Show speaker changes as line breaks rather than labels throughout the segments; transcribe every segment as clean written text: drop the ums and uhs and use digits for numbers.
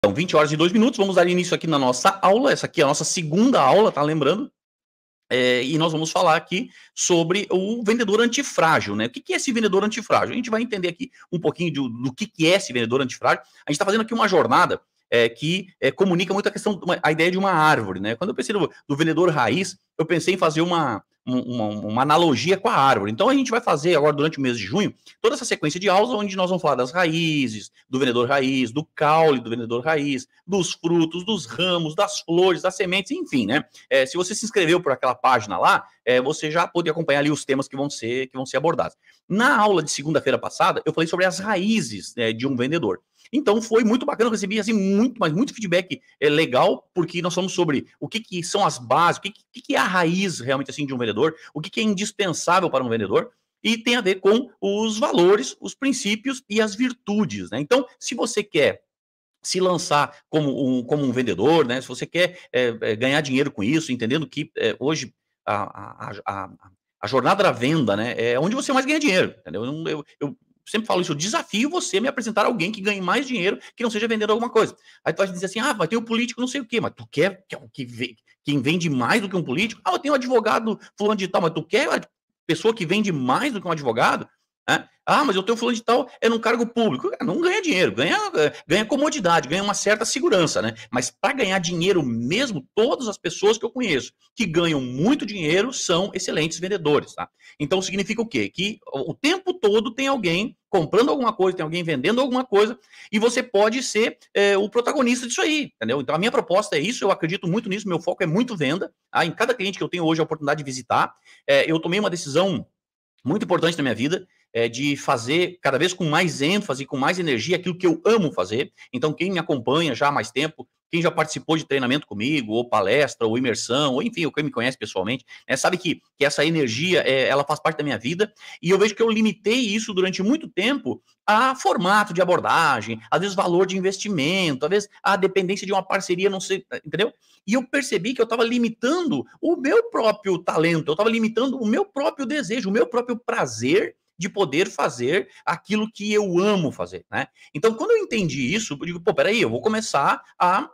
Então, 20 horas e 2 minutos, vamos dar início aqui na nossa aula. Essa aqui é a nossa segunda aula, tá lembrando? E nós vamos falar aqui sobre o vendedor antifrágil, né? O que é esse vendedor antifrágil? A gente vai entender aqui um pouquinho do que é esse vendedor antifrágil. A gente está fazendo aqui uma jornada que comunica muito a questão, a ideia de uma árvore, né? Quando eu pensei do vendedor raiz, eu pensei em fazer uma analogia com a árvore. Então a gente vai fazer agora, durante o mês de junho, toda essa sequência de aulas onde nós vamos falar das raízes, do vendedor raiz, do caule do vendedor raiz, dos frutos, dos ramos, das flores, das sementes, enfim, né? Se você se inscreveu por aquela página lá, você já pode acompanhar ali os temas que vão ser abordados. Na aula de segunda-feira passada, eu falei sobre as raízes de um vendedor. Então foi muito bacana, eu recebi assim, muito feedback legal, porque nós falamos sobre o que são as bases, o que é a raiz realmente assim de um vendedor, o que é indispensável para um vendedor, e tem a ver com os valores, os princípios e as virtudes, né? Então, se você quer se lançar como um vendedor, né? Se você quer ganhar dinheiro com isso, entendendo que hoje a jornada da venda, né, é onde você mais ganha dinheiro, entendeu? Eu sempre falo isso, eu desafio você a me apresentar alguém que ganhe mais dinheiro, que não seja vendendo alguma coisa. Aí tu vai dizer assim, mas tem o político não sei o quê, mas tu quer quem vende mais do que um político? Eu tenho um advogado fulano de tal, mas tu quer a pessoa que vende mais do que um advogado? Né? Mas eu tenho fulano de tal, é num cargo público. Não ganha dinheiro, ganha comodidade, ganha uma certa segurança, né? Mas para ganhar dinheiro mesmo, todas as pessoas que eu conheço que ganham muito dinheiro são excelentes vendedores, tá? Então significa o quê? Que o tempo todo tem alguém comprando alguma coisa, tem alguém vendendo alguma coisa, e você pode ser o protagonista disso aí, entendeu? Então a minha proposta é isso, eu acredito muito nisso, meu foco é muito venda. Em cada cliente que eu tenho hoje a oportunidade de visitar, eu tomei uma decisão muito importante na minha vida, de fazer cada vez com mais ênfase, com mais energia, aquilo que eu amo fazer. Então, quem me acompanha já há mais tempo, quem já participou de treinamento comigo, ou palestra, ou imersão, ou enfim, ou quem me conhece pessoalmente, sabe que essa energia, ela faz parte da minha vida, e eu vejo que eu limitei isso durante muito tempo a formato de abordagem, às vezes valor de investimento, às vezes a dependência de uma parceria, não sei, entendeu? E eu percebi que eu estava limitando o meu próprio talento, eu estava limitando o meu próprio desejo, o meu próprio prazer de poder fazer aquilo que eu amo fazer, né? Então, quando eu entendi isso, eu digo, peraí, eu vou começar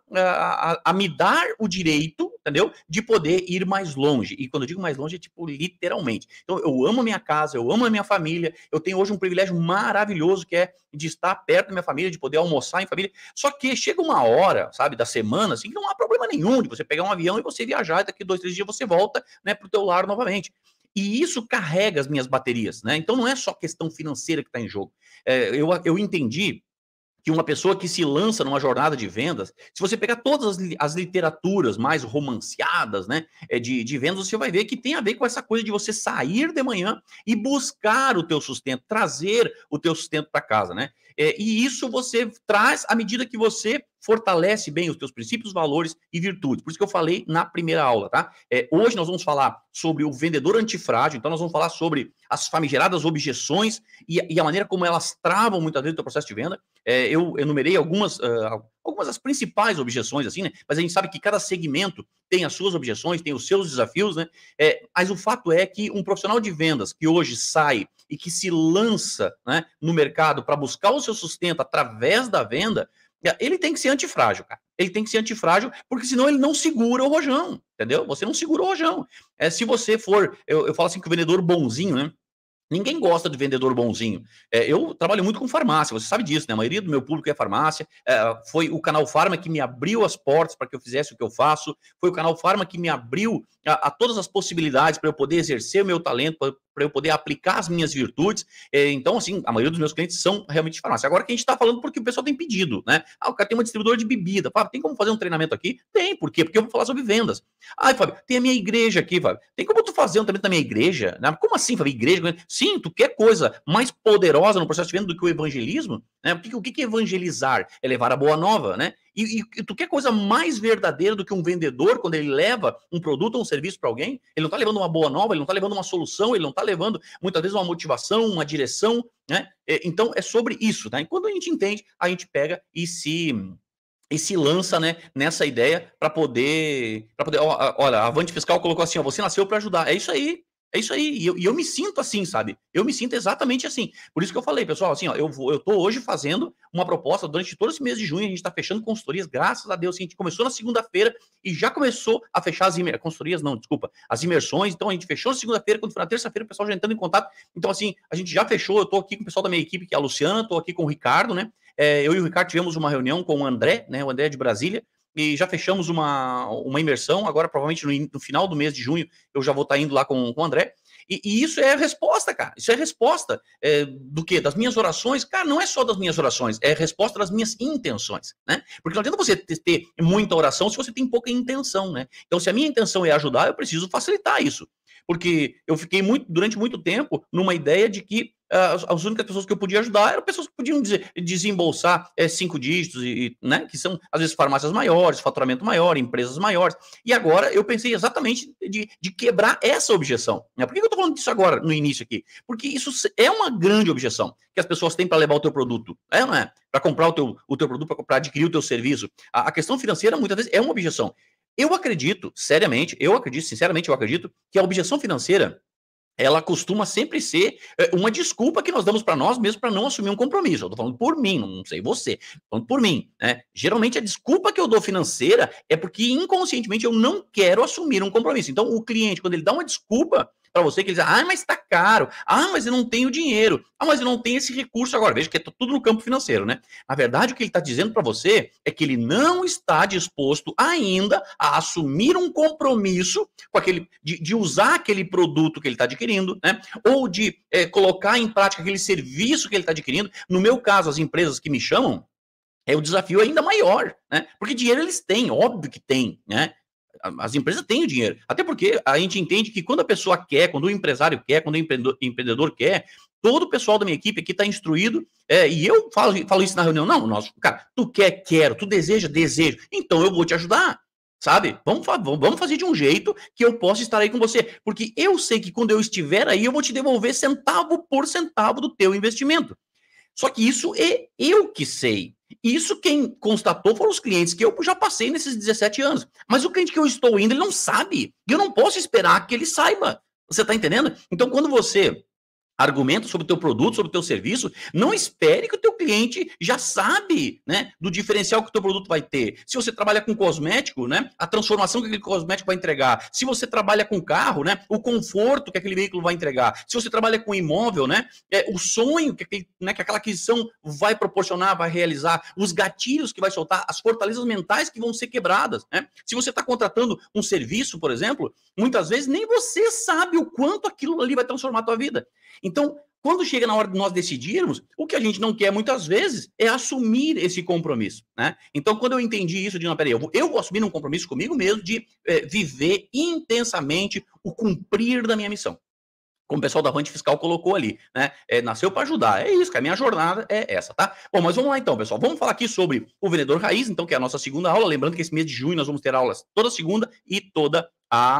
a me dar o direito, entendeu? De poder ir mais longe. E quando eu digo mais longe, é tipo, literalmente. Então, eu amo a minha casa, eu amo a minha família, eu tenho hoje um privilégio maravilhoso que é de estar perto da minha família, de poder almoçar em família. Só que chega uma hora, sabe, da semana, assim, que não há problema nenhum de você pegar um avião e você viajar, e daqui 2, 3 dias você volta, né, pro teu lar novamente. E isso carrega as minhas baterias, né? Então não é só questão financeira que está em jogo. Eu entendi que uma pessoa que se lança numa jornada de vendas, se você pegar todas as literaturas mais romanceadas, né, de vendas, você vai ver que tem a ver com essa coisa de você sair de manhã e buscar o teu sustento, trazer o teu sustento para casa, né? E isso você traz à medida que você fortalece bem os teus princípios, valores e virtudes. Por isso que eu falei na primeira aula, tá? Hoje nós vamos falar sobre o vendedor antifrágil, então nós vamos falar sobre as famigeradas objeções e a maneira como elas travam muitas vezes o teu processo de venda. Eu enumerei algumas das principais objeções, assim, né? Mas a gente sabe que cada segmento tem as suas objeções, tem os seus desafios, né? Mas o fato é que um profissional de vendas que hoje sai e que se lança, né, no mercado para buscar o seu sustento através da venda, ele tem que ser antifrágil, cara. Ele tem que ser antifrágil, porque senão ele não segura o rojão, entendeu? Você não segura o rojão. Se você for, eu falo assim que o vendedor bonzinho, né? Ninguém gosta de vendedor bonzinho. Eu trabalho muito com farmácia, você sabe disso, né? A maioria do meu público é farmácia. Foi o Canal Farma que me abriu as portas para que eu fizesse o que eu faço. Foi o Canal Farma que me abriu a todas as possibilidades para eu poder exercer o meu talento, para eu poder aplicar as minhas virtudes. Então, assim, a maioria dos meus clientes são realmente de farmácia. Agora que a gente está falando porque o pessoal tem pedido, né? O cara tem uma distribuidora de bebida. Fábio, tem como fazer um treinamento aqui? Tem, por quê? Porque eu vou falar sobre vendas. Fábio, tem a minha igreja aqui, Fábio. Tem como tu fazer um treinamento na minha igreja? Né? Como assim, Fábio? Igreja? Sim, tu quer coisa mais poderosa no processo de venda do que o evangelismo? Né? O que é evangelizar? É levar a boa nova, né? E tu quer coisa mais verdadeira do que um vendedor quando ele leva um produto ou um serviço para alguém? Ele não está levando uma boa nova, ele não está levando uma solução, ele não está levando, muitas vezes, uma motivação, uma direção, né? Então, é sobre isso, tá? E quando a gente entende, a gente pega e se lança, né, nessa ideia para poder olha, a Avante Fiscal colocou assim, ó, você nasceu para ajudar. É isso aí. É isso aí, e eu me sinto assim, sabe? Eu me sinto exatamente assim. Por isso que eu falei, pessoal, assim, ó, eu tô hoje fazendo uma proposta durante todo esse mês de junho, a gente tá fechando consultorias, graças a Deus, assim, a gente começou na segunda-feira e já começou a fechar as consultorias, não, desculpa, as imersões, então a gente fechou na segunda-feira, quando foi na terça-feira o pessoal já entrando em contato, então assim, a gente já fechou, eu tô aqui com o pessoal da minha equipe, que é a Luciana, tô aqui com o Ricardo, né? Eu e o Ricardo tivemos uma reunião com o André, né? O André é de Brasília, e já fechamos uma imersão, agora provavelmente no final do mês de junho eu já vou estar indo lá com o André, e isso é a resposta, cara. Isso é a resposta do quê? Das minhas orações? Cara, não é só das minhas orações, é a resposta das minhas intenções, né? Porque não adianta você ter muita oração se você tem pouca intenção, né? Então, se a minha intenção é ajudar, eu preciso facilitar isso. Porque eu fiquei durante muito tempo numa ideia de que as únicas pessoas que eu podia ajudar eram pessoas que podiam desembolsar 5 dígitos, né, que são, às vezes, farmácias maiores, faturamento maior, empresas maiores. E agora eu pensei exatamente de quebrar essa objeção. Né? Por que eu estou falando disso agora, no início aqui? Porque isso é uma grande objeção que as pessoas têm para levar o teu produto. Não é? Para comprar o teu produto, para adquirir o teu serviço. A questão financeira, muitas vezes, é uma objeção. Eu acredito, sinceramente, eu acredito que a objeção financeira ela costuma sempre ser uma desculpa que nós damos para nós mesmos para não assumir um compromisso. Eu tô falando por mim, não sei você, tô falando por mim, né? Geralmente a desculpa que eu dou financeira é porque inconscientemente eu não quero assumir um compromisso. Então o cliente, quando ele dá uma desculpa para você, que ele diz, mas tá caro, mas eu não tenho dinheiro, mas eu não tenho esse recurso agora. Veja que é tudo no campo financeiro, né? Na verdade, o que ele está dizendo para você é que ele não está disposto ainda a assumir um compromisso com aquele, de usar aquele produto que ele está adquirindo, né? Ou de colocar em prática aquele serviço que ele está adquirindo. No meu caso, as empresas que me chamam, o desafio ainda maior, né? Porque dinheiro eles têm, óbvio que tem, né? As empresas têm o dinheiro. Até porque a gente entende que quando a pessoa quer, quando o empresário quer, quando o empreendedor quer, todo o pessoal da minha equipe aqui está instruído, e eu falo isso na reunião, não, nossa, cara, tu quer, quero, tu deseja, desejo, então eu vou te ajudar, sabe? Vamos fazer de um jeito que eu possa estar aí com você, porque eu sei que quando eu estiver aí, eu vou te devolver centavo por centavo do teu investimento. Só que isso é eu que sei. Isso quem constatou foram os clientes que eu já passei nesses 17 anos. Mas o cliente que eu estou indo, ele não sabe. E eu não posso esperar que ele saiba. Você está entendendo? Então, quando você argumenta sobre o teu produto, sobre o teu serviço, não espere que o teu cliente já sabe, né, do diferencial que o teu produto vai ter. Se você trabalha com cosmético, né, a transformação que aquele cosmético vai entregar. Se você trabalha com carro, né, o conforto que aquele veículo vai entregar. Se você trabalha com imóvel, né, o sonho que aquela aquisição vai proporcionar, vai realizar, os gatilhos que vai soltar, as fortalezas mentais que vão ser quebradas, né? Se você está contratando um serviço, por exemplo, muitas vezes nem você sabe o quanto aquilo ali vai transformar a tua vida. Então, quando chega na hora de nós decidirmos, o que a gente não quer muitas vezes é assumir esse compromisso, né? Então, quando eu entendi isso, de não, peraí, eu vou assumir um compromisso comigo mesmo de viver intensamente o cumprir da minha missão. Como o pessoal da Avante Fiscal colocou ali, né? Nasceu para ajudar. É isso, que a minha jornada é essa, tá? Bom, mas vamos lá então, pessoal. Vamos falar aqui sobre o vendedor raiz, então, que é a nossa segunda aula. Lembrando que esse mês de junho nós vamos ter aulas toda segunda e toda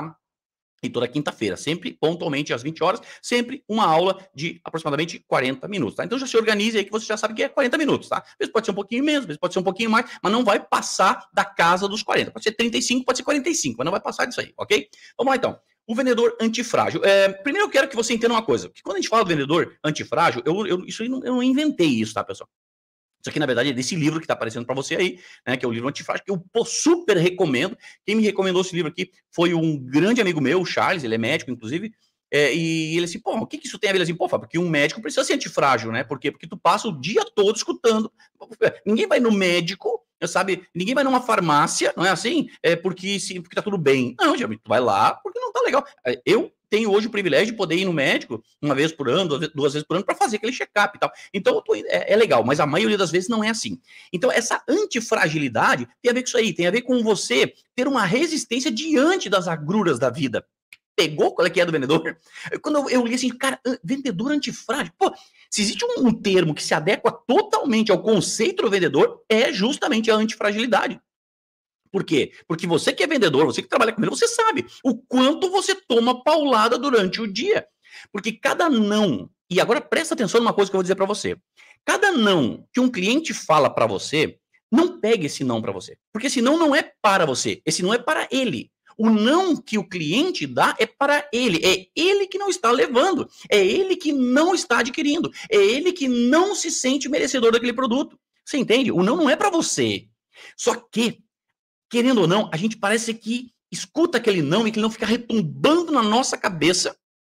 quinta-feira, sempre pontualmente às 20 horas, sempre uma aula de aproximadamente 40 minutos, tá? Então já se organize aí que você já sabe que é 40 minutos, tá? Às vezes pode ser um pouquinho menos, às vezes pode ser um pouquinho mais, mas não vai passar da casa dos 40. Pode ser 35, pode ser 45, mas não vai passar disso aí, ok? Vamos lá então. O vendedor antifrágil. Primeiro eu quero que você entenda uma coisa, que quando a gente fala do vendedor antifrágil, eu não inventei isso, tá, pessoal? Isso aqui, na verdade, é desse livro que está aparecendo para você aí, né, que é o livro Antifrágil, que eu super recomendo. Quem me recomendou esse livro aqui foi um grande amigo meu, o Charles, ele é médico, inclusive, e ele assim, pô, o que isso tem a ver? Assim, pô, Fábio, porque um médico precisa ser antifrágil, né? Por quê? Porque tu passa o dia todo escutando. Ninguém vai no médico, sabe? Ninguém vai numa farmácia, não é assim? Porque tá tudo bem. Não, tu vai lá porque não tá legal. Eu tenho hoje o privilégio de poder ir no médico uma vez por ano, duas vezes por ano, para fazer aquele check-up e tal. Então, é legal, mas a maioria das vezes não é assim. Então, essa antifragilidade tem a ver com isso aí, tem a ver com você ter uma resistência diante das agruras da vida. Pegou qual é que é do vendedor? Quando eu li assim, cara, vendedor antifrágil, pô, se existe um termo que se adequa totalmente ao conceito do vendedor, é justamente a antifragilidade. Por quê? Porque você que é vendedor, você que trabalha com ele, você sabe o quanto você toma paulada durante o dia. Porque cada não, e agora presta atenção numa coisa que eu vou dizer para você. Cada não que um cliente fala para você, não pegue esse não para você. Porque esse não é para você, esse não é para ele. O não que o cliente dá é para ele. É ele que não está levando. É ele que não está adquirindo. É ele que não se sente merecedor daquele produto. Você entende? O não é para você. Só que, querendo ou não, a gente parece que escuta aquele não e aquele não fica retumbando na nossa cabeça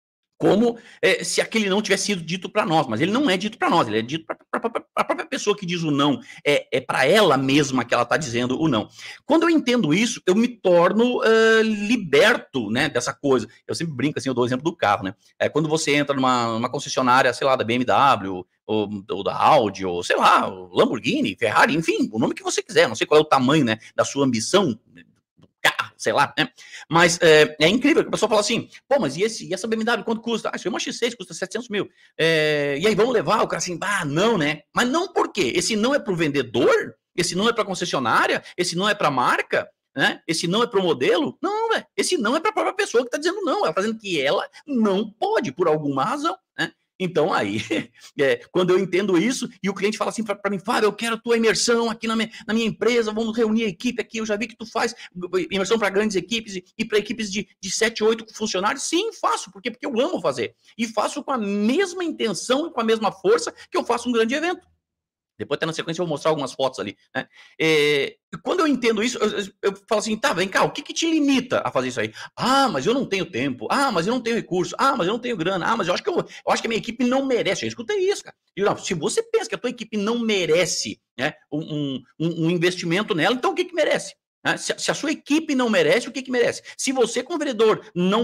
como se aquele não tivesse sido dito para nós, mas ele não é dito para nós, ele é dito para a própria pessoa que diz o não, é para ela mesma que ela está dizendo o não. Quando eu entendo isso, eu me torno liberto, né, dessa coisa. Eu sempre brinco assim, eu dou o exemplo do carro, né? Quando você entra numa concessionária, sei lá, da BMW, ou da Audi, ou sei lá, Lamborghini, Ferrari, enfim, o nome que você quiser, não sei qual é o tamanho, né, da sua ambição, carro, sei lá, né? Mas é incrível que a pessoa fala assim, pô, mas e essa BMW, quanto custa? Ah, isso é uma X6, custa 700 mil. E aí, vamos levar? O cara assim, não, né? Mas não por quê? Esse não é pro vendedor? Esse não é pra concessionária? Esse não é pra marca? Né? Esse não é pro modelo? Não, velho. Esse não é pra própria pessoa que tá dizendo não. Ela tá dizendo que ela não pode, por alguma razão, né? Então, aí, quando eu entendo isso, e o cliente fala assim para mim, Fábio, eu quero a tua imersão aqui na minha empresa, vamos reunir a equipe aqui, eu já vi que tu faz imersão para grandes equipes e para equipes de 7, 8 funcionários. Sim, faço, porque eu amo fazer. E faço com a mesma intenção e com a mesma força que eu faço um grande evento. Depois, até na sequência, eu vou mostrar algumas fotos ali, né? Quando eu entendo isso, eu falo assim, tá, vem cá, o que te limita a fazer isso aí? Ah, mas eu não tenho tempo. Ah, mas eu não tenho recurso. Ah, mas eu não tenho grana. Ah, mas eu acho que a minha equipe não merece. Eu escutei isso, cara. Não, se você pensa que a tua equipe não merece, né, um investimento nela, então o que merece? Se a sua equipe não merece, o que merece? Se você, como vereador,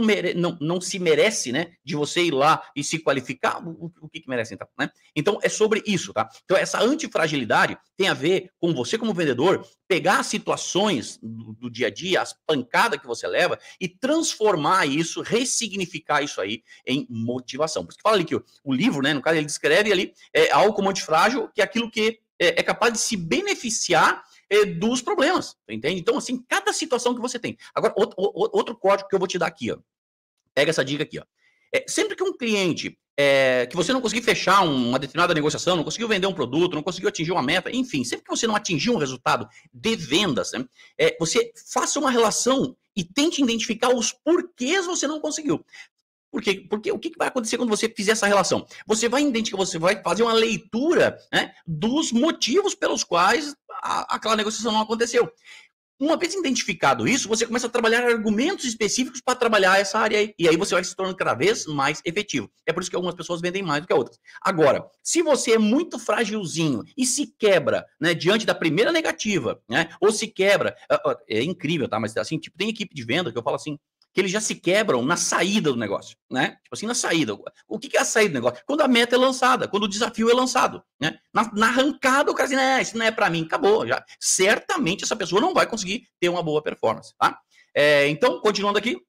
não se merece, né, de você ir lá e se qualificar, o que merece, então? Né? Então, é sobre isso, tá? Então, essa antifragilidade tem a ver com você, como vendedor, pegar as situações do dia a dia, as pancadas que você leva e transformar isso, ressignificar isso aí em motivação. Por isso que fala ali que o livro, né, no caso, ele descreve ali algo como antifrágil, que é aquilo que é capaz de se beneficiar dos problemas, entende? Então, assim, cada situação que você tem. Agora, outro código que eu vou te dar aqui, ó. Pega essa dica aqui, ó. Sempre que um cliente que você não conseguiu fechar uma determinada negociação, não conseguiu vender um produto, não conseguiu atingir uma meta, enfim, sempre que você não atingiu um resultado de vendas, né, você faça uma relação e tente identificar os porquês você não conseguiu. Por quê? Porque o que vai acontecer quando você fizer essa relação? Você vai identificar, você vai fazer uma leitura, né, dos motivos pelos quais aquela negociação não aconteceu. Uma vez identificado isso, você começa a trabalhar argumentos específicos para trabalhar essa área aí. E aí você vai se tornando cada vez mais efetivo. É por isso que algumas pessoas vendem mais do que outras. Agora, se você é muito frágilzinho e se quebra, né, diante da primeira negativa, né, ou se quebra, é incrível, tá? Mas assim, tipo, tem equipe de venda que eu falo assim, que eles já se quebram na saída do negócio, né? Tipo assim, na saída. O que é a saída do negócio? Quando a meta é lançada, quando o desafio é lançado, né? Na arrancada, o cara diz, isso não é para mim, acabou. Já. Certamente essa pessoa não vai conseguir ter uma boa performance, tá? Então, continuando aqui,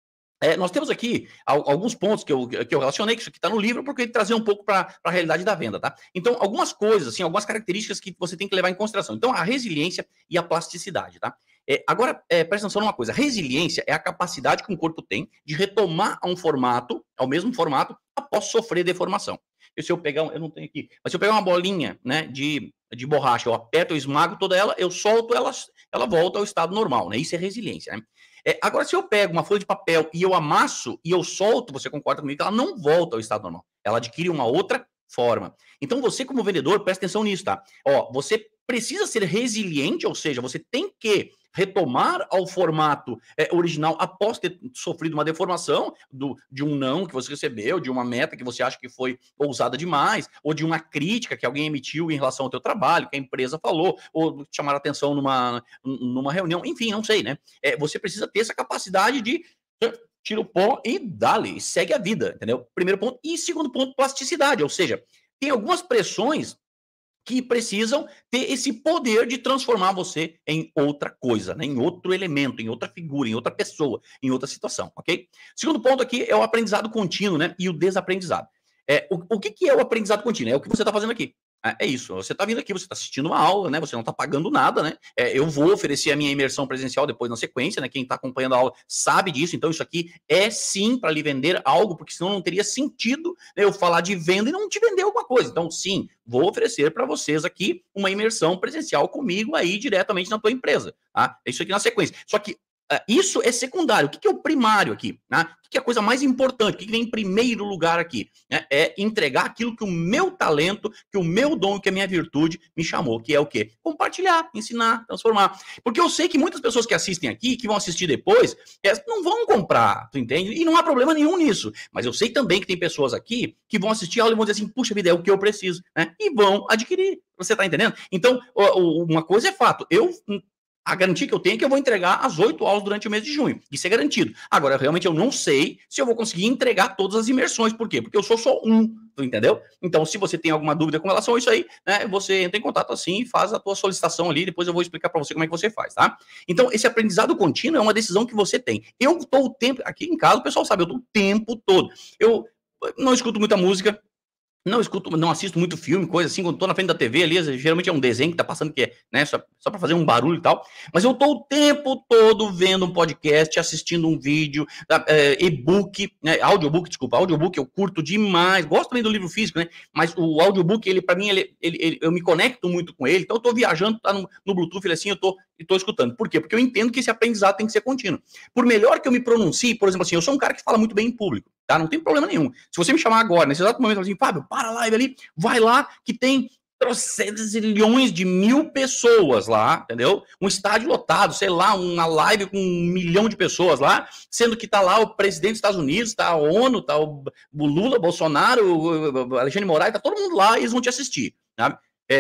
nós temos aqui alguns pontos que eu relacionei, que isso aqui está no livro, porque ele trazer um pouco para a realidade da venda, tá? Então, algumas coisas, assim, algumas características que você tem que levar em consideração. Então, a resiliência e a plasticidade, tá? Agora, presta atenção numa coisa. Resiliência é a capacidade que um corpo tem de retomar ao mesmo formato, após sofrer deformação. Se eu pegar, eu não tenho aqui, mas se eu pegar uma bolinha, né, de borracha, eu aperto, eu esmago toda ela, eu solto, ela volta ao estado normal, né? Isso é resiliência, né? Agora, se eu pego uma folha de papel e eu amasso e eu solto, você concorda comigo que ela não volta ao estado normal. Ela adquire uma outra forma. Então, você, como vendedor, presta atenção nisso, tá? Você precisa ser resiliente, ou seja, você tem que retomar ao formato original após ter sofrido uma deformação de um não que você recebeu, de uma meta que você acha que foi ousada demais, ou de uma crítica que alguém emitiu em relação ao teu trabalho, que a empresa falou, ou chamar a atenção numa reunião, enfim, não sei, né? Você precisa ter essa capacidade de tira o pó e dá-lhe, segue a vida, entendeu? Primeiro ponto. E segundo ponto, plasticidade, ou seja, tem algumas pressões que precisam ter esse poder de transformar você em outra coisa, né? Em outro elemento, em outra figura, em outra pessoa, em outra situação, ok? Segundo ponto aqui é o aprendizado contínuo, né? E o desaprendizado. O que é o aprendizado contínuo? É o que você está fazendo aqui. É isso, você está vindo aqui, você está assistindo uma aula, né? Você não está pagando nada, né? Eu vou oferecer a minha imersão presencial depois na sequência, né? Quem está acompanhando a aula sabe disso, então isso aqui é sim para lhe vender algo, porque senão não teria sentido, né, eu falar de venda e não te vender alguma coisa. Então, sim, vou oferecer para vocês aqui uma imersão presencial comigo aí diretamente na tua empresa, tá? É isso aqui na sequência. Só que isso é secundário. O que é o primário aqui? Né? O que é a coisa mais importante? O que vem em primeiro lugar aqui? Né? É entregar aquilo que o meu talento, que o meu dom, que a minha virtude me chamou, que é o quê? Compartilhar, ensinar, transformar. Porque eu sei que muitas pessoas que assistem aqui, que vão assistir depois, não vão comprar, tu entende? E não há problema nenhum nisso. Mas eu sei também que tem pessoas aqui que vão assistir a aula e vão dizer assim, puxa vida, é o que eu preciso, né? E vão adquirir. Você tá entendendo? Então, uma coisa é fato. A garantia que eu tenho é que eu vou entregar as 8 aulas durante o mês de junho. Isso é garantido. Agora, realmente, eu não sei se eu vou conseguir entregar todas as imersões. Por quê? Porque eu sou só um, entendeu? Então, se você tem alguma dúvida com relação a isso aí, né, você entra em contato assim e faz a tua solicitação ali. Depois eu vou explicar para você como é que você faz, tá? Então, esse aprendizado contínuo é uma decisão que você tem. Eu estou o tempo... Aqui em casa, o pessoal sabe, eu estou o tempo todo. Eu não escuto muita música, não assisto muito filme, coisa assim, quando tô na frente da TV ali, geralmente é um desenho que tá passando que é, né, só para fazer um barulho e tal, mas eu tô o tempo todo vendo um podcast, assistindo um vídeo, e-book, né, audiobook eu curto demais, gosto também do livro físico, né, mas o audiobook, ele para mim, eu me conecto muito com ele, então eu tô viajando, tá no Bluetooth, ele assim, eu tô escutando. Por quê? Porque eu entendo que esse aprendizado tem que ser contínuo. Por melhor que eu me pronuncie, por exemplo assim, eu sou um cara que fala muito bem em público, tá? Não tem problema nenhum. Se você me chamar agora, nesse exato momento, assim, Fábio, para a live ali, vai lá, que tem zilhões de 1.000 pessoas lá, entendeu? Um estádio lotado, sei lá, uma live com 1 milhão de pessoas lá, sendo que tá lá o presidente dos Estados Unidos, tá a ONU, tá o Lula, Bolsonaro, o Alexandre Moraes, tá todo mundo lá e eles vão te assistir, sabe?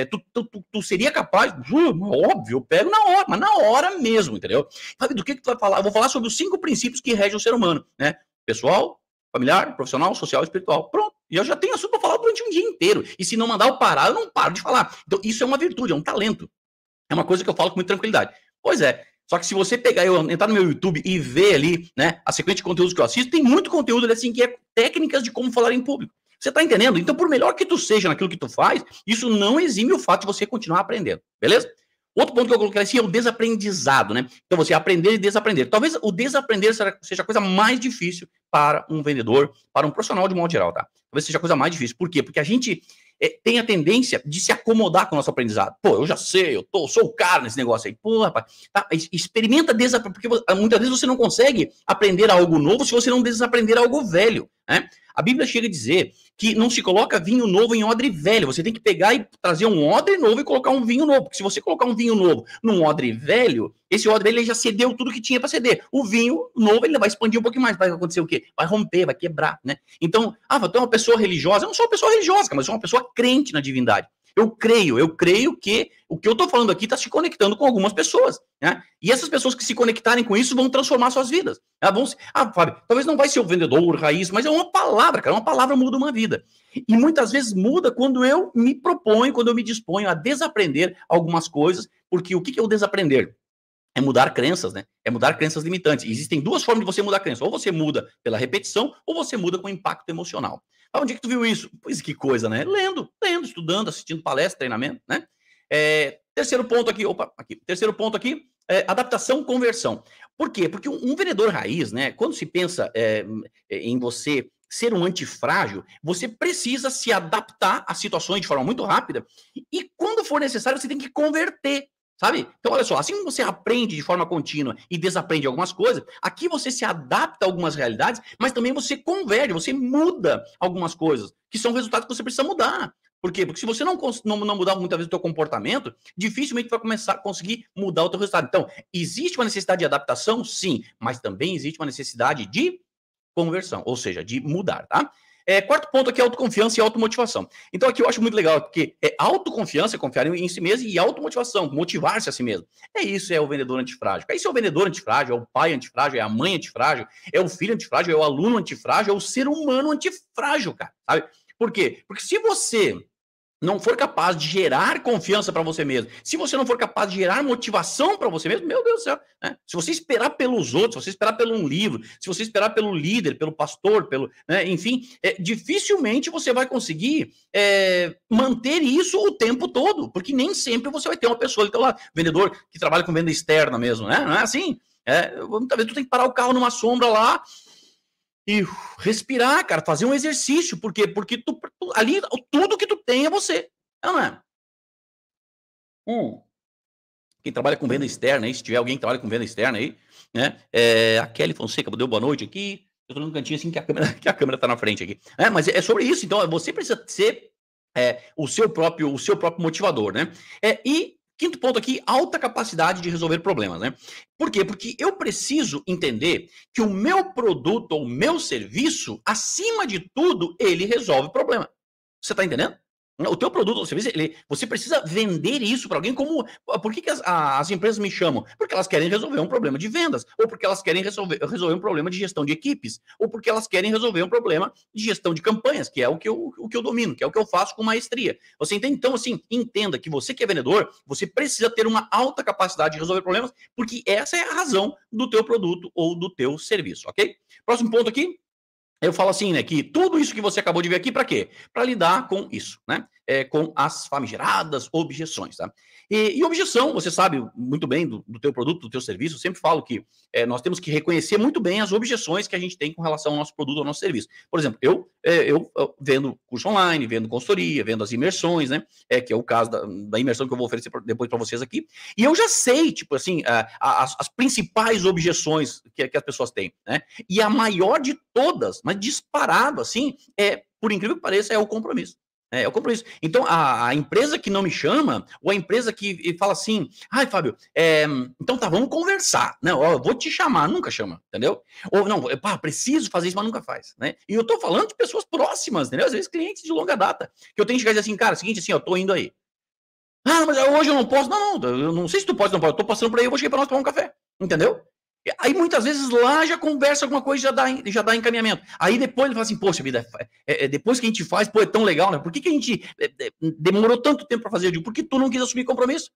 Tu seria capaz, óbvio, eu pego na hora, mas na hora mesmo, entendeu? Sabe do que tu vai falar? Eu vou falar sobre os 5 princípios que regem o ser humano, né? Pessoal, familiar, profissional, social e espiritual. Pronto. E eu já tenho assunto para falar durante um dia inteiro. E se não mandar eu parar, eu não paro de falar. Então, isso é uma virtude, é um talento. É uma coisa que eu falo com muita tranquilidade. Pois é. Só que se você pegar eu entrar no meu YouTube e ver ali, né, a sequência de conteúdos que eu assisto, tem muito conteúdo ali assim que é técnicas de como falar em público. Você tá entendendo? Então, por melhor que tu seja naquilo que tu faz, isso não exime o fato de você continuar aprendendo, beleza? Outro ponto que eu coloquei assim é o desaprendizado, né? Então, você aprender e desaprender. Talvez o desaprender seja a coisa mais difícil para um vendedor, para um profissional de modo geral, tá? Talvez seja a coisa mais difícil. Por quê? Porque a gente tem a tendência de se acomodar com o nosso aprendizado. Pô, eu já sei, sou o cara nesse negócio aí. Pô, rapaz, tá, experimenta desaprender, porque muitas vezes você não consegue aprender algo novo se você não desaprender algo velho, né? A Bíblia chega a dizer que não se coloca vinho novo em odre velho. Você tem que pegar e trazer um odre novo e colocar um vinho novo. Porque se você colocar um vinho novo num odre velho, esse odre velho ele já cedeu tudo que tinha para ceder. O vinho novo ele vai expandir um pouquinho mais. Vai acontecer o quê? Vai romper, vai quebrar, né? Então, tu é uma pessoa religiosa. Eu não sou uma pessoa religiosa, mas eu sou uma pessoa crente na divindade. Eu creio que o que eu estou falando aqui está se conectando com algumas pessoas, né? E essas pessoas que se conectarem com isso vão transformar suas vidas. Fábio, talvez não vai ser o vendedor raiz, mas é uma palavra, cara. Uma palavra muda uma vida. E muitas vezes muda quando eu me proponho, quando eu me disponho a desaprender algumas coisas, porque o que é o desaprender? É mudar crenças, né? É mudar crenças limitantes. E existem 2 formas de você mudar crença. Ou você muda pela repetição, ou você muda com impacto emocional. Onde é que tu viu isso? Pois que coisa, né? Lendo, estudando, assistindo palestra, treinamento, né? Terceiro ponto aqui, adaptação, conversão. Por quê? Porque um vendedor raiz, né? Quando se pensa em você ser um antifrágil, você precisa se adaptar a situações de forma muito rápida e quando for necessário, você tem que converter. Sabe? Então, olha só, assim como você aprende de forma contínua e desaprende algumas coisas, aqui você se adapta a algumas realidades, mas também você converte, você muda algumas coisas, que são resultados que você precisa mudar. Por quê? Porque se você não mudar muitas vezes o teu comportamento, dificilmente vai conseguir mudar o teu resultado. Então, existe uma necessidade de adaptação? Sim, mas também existe uma necessidade de conversão, ou seja, de mudar, tá? Quarto ponto aqui é autoconfiança e automotivação. Então aqui eu acho muito legal, porque autoconfiança, confiar em si mesmo, e automotivação, motivar-se a si mesmo. Isso é o vendedor antifrágil. Isso é o vendedor antifrágil, é o pai antifrágil, é a mãe antifrágil, é o filho antifrágil, é o aluno antifrágil, é o ser humano antifrágil, cara, sabe? Por quê? Porque se você não for capaz de gerar confiança para você mesmo, se você não for capaz de gerar motivação para você mesmo, meu Deus do céu, né? Se você esperar pelos outros, se você esperar pelo um livro, se você esperar pelo líder, pelo pastor, né, enfim, dificilmente você vai conseguir manter isso o tempo todo, porque nem sempre você vai ter uma pessoa, então lá, vendedor que trabalha com venda externa mesmo, né? Não é assim? Muitas vezes tu tem que parar o carro numa sombra lá, e respirar, cara, fazer um exercício. Por quê? Porque ali, tudo que tu tem é você. Não é? quem trabalha com venda externa aí, se tiver alguém que trabalha com venda externa aí, né? A Kelly Fonseca deu boa noite aqui. Eu tô num cantinho assim que a câmera, que a câmera tá na frente aqui. Mas é sobre isso, então você precisa ser o seu próprio motivador, né? E quinto ponto aqui, alta capacidade de resolver problemas, né? Por quê? Porque eu preciso entender que o meu produto ou o meu serviço, acima de tudo, ele resolve problema. Você tá entendendo? O teu produto ou serviço, você precisa vender isso para alguém como... Por que as empresas me chamam? Porque elas querem resolver um problema de vendas, ou porque elas querem resolver um problema de gestão de equipes, ou porque elas querem resolver um problema de gestão de campanhas, que é o que eu domino, que é o que eu faço com maestria. Você entende? Então, assim, entenda que você que é vendedor, você precisa ter uma alta capacidade de resolver problemas, porque essa é a razão do teu produto ou do teu serviço, ok? Próximo ponto aqui. Eu falo assim, né, que tudo isso que você acabou de ver aqui, para quê? Para lidar com isso, né? Com as famigeradas objeções, tá? E objeção, você sabe muito bem do teu produto, do teu serviço, eu sempre falo que nós temos que reconhecer muito bem as objeções que a gente tem com relação ao nosso produto, ao nosso serviço. Por exemplo, eu vendo curso online, vendo consultoria, vendo as imersões, né? Que é o caso da imersão que eu vou oferecer depois para vocês aqui. E eu já sei, tipo assim, as principais objeções que as pessoas têm, né? E a maior de todas, mas disparado, assim, por incrível que pareça, é o compromisso. É o compromisso. Então, a empresa que não me chama, ou a empresa que fala assim, ai, Fábio, então tá, vamos conversar. Não, eu vou te chamar, nunca chama, entendeu? Ou não, preciso fazer isso, mas nunca faz, né? E eu tô falando de pessoas próximas, entendeu? Às vezes clientes de longa data, que eu tenho que chegar e dizer assim, cara, seguinte, assim, ó, tô indo aí. Ah, mas hoje eu não posso. Não, eu não sei se tu pode ou não pode. Eu tô passando por aí, eu vou chegar pra nós tomar um café, entendeu? Aí muitas vezes lá já conversa alguma coisa e já dá encaminhamento. Aí depois ele fala assim, poxa vida, depois que a gente faz, pô, é tão legal, né? Por que a gente demorou tanto tempo para fazer? Eu digo, porque tu não quis assumir compromisso.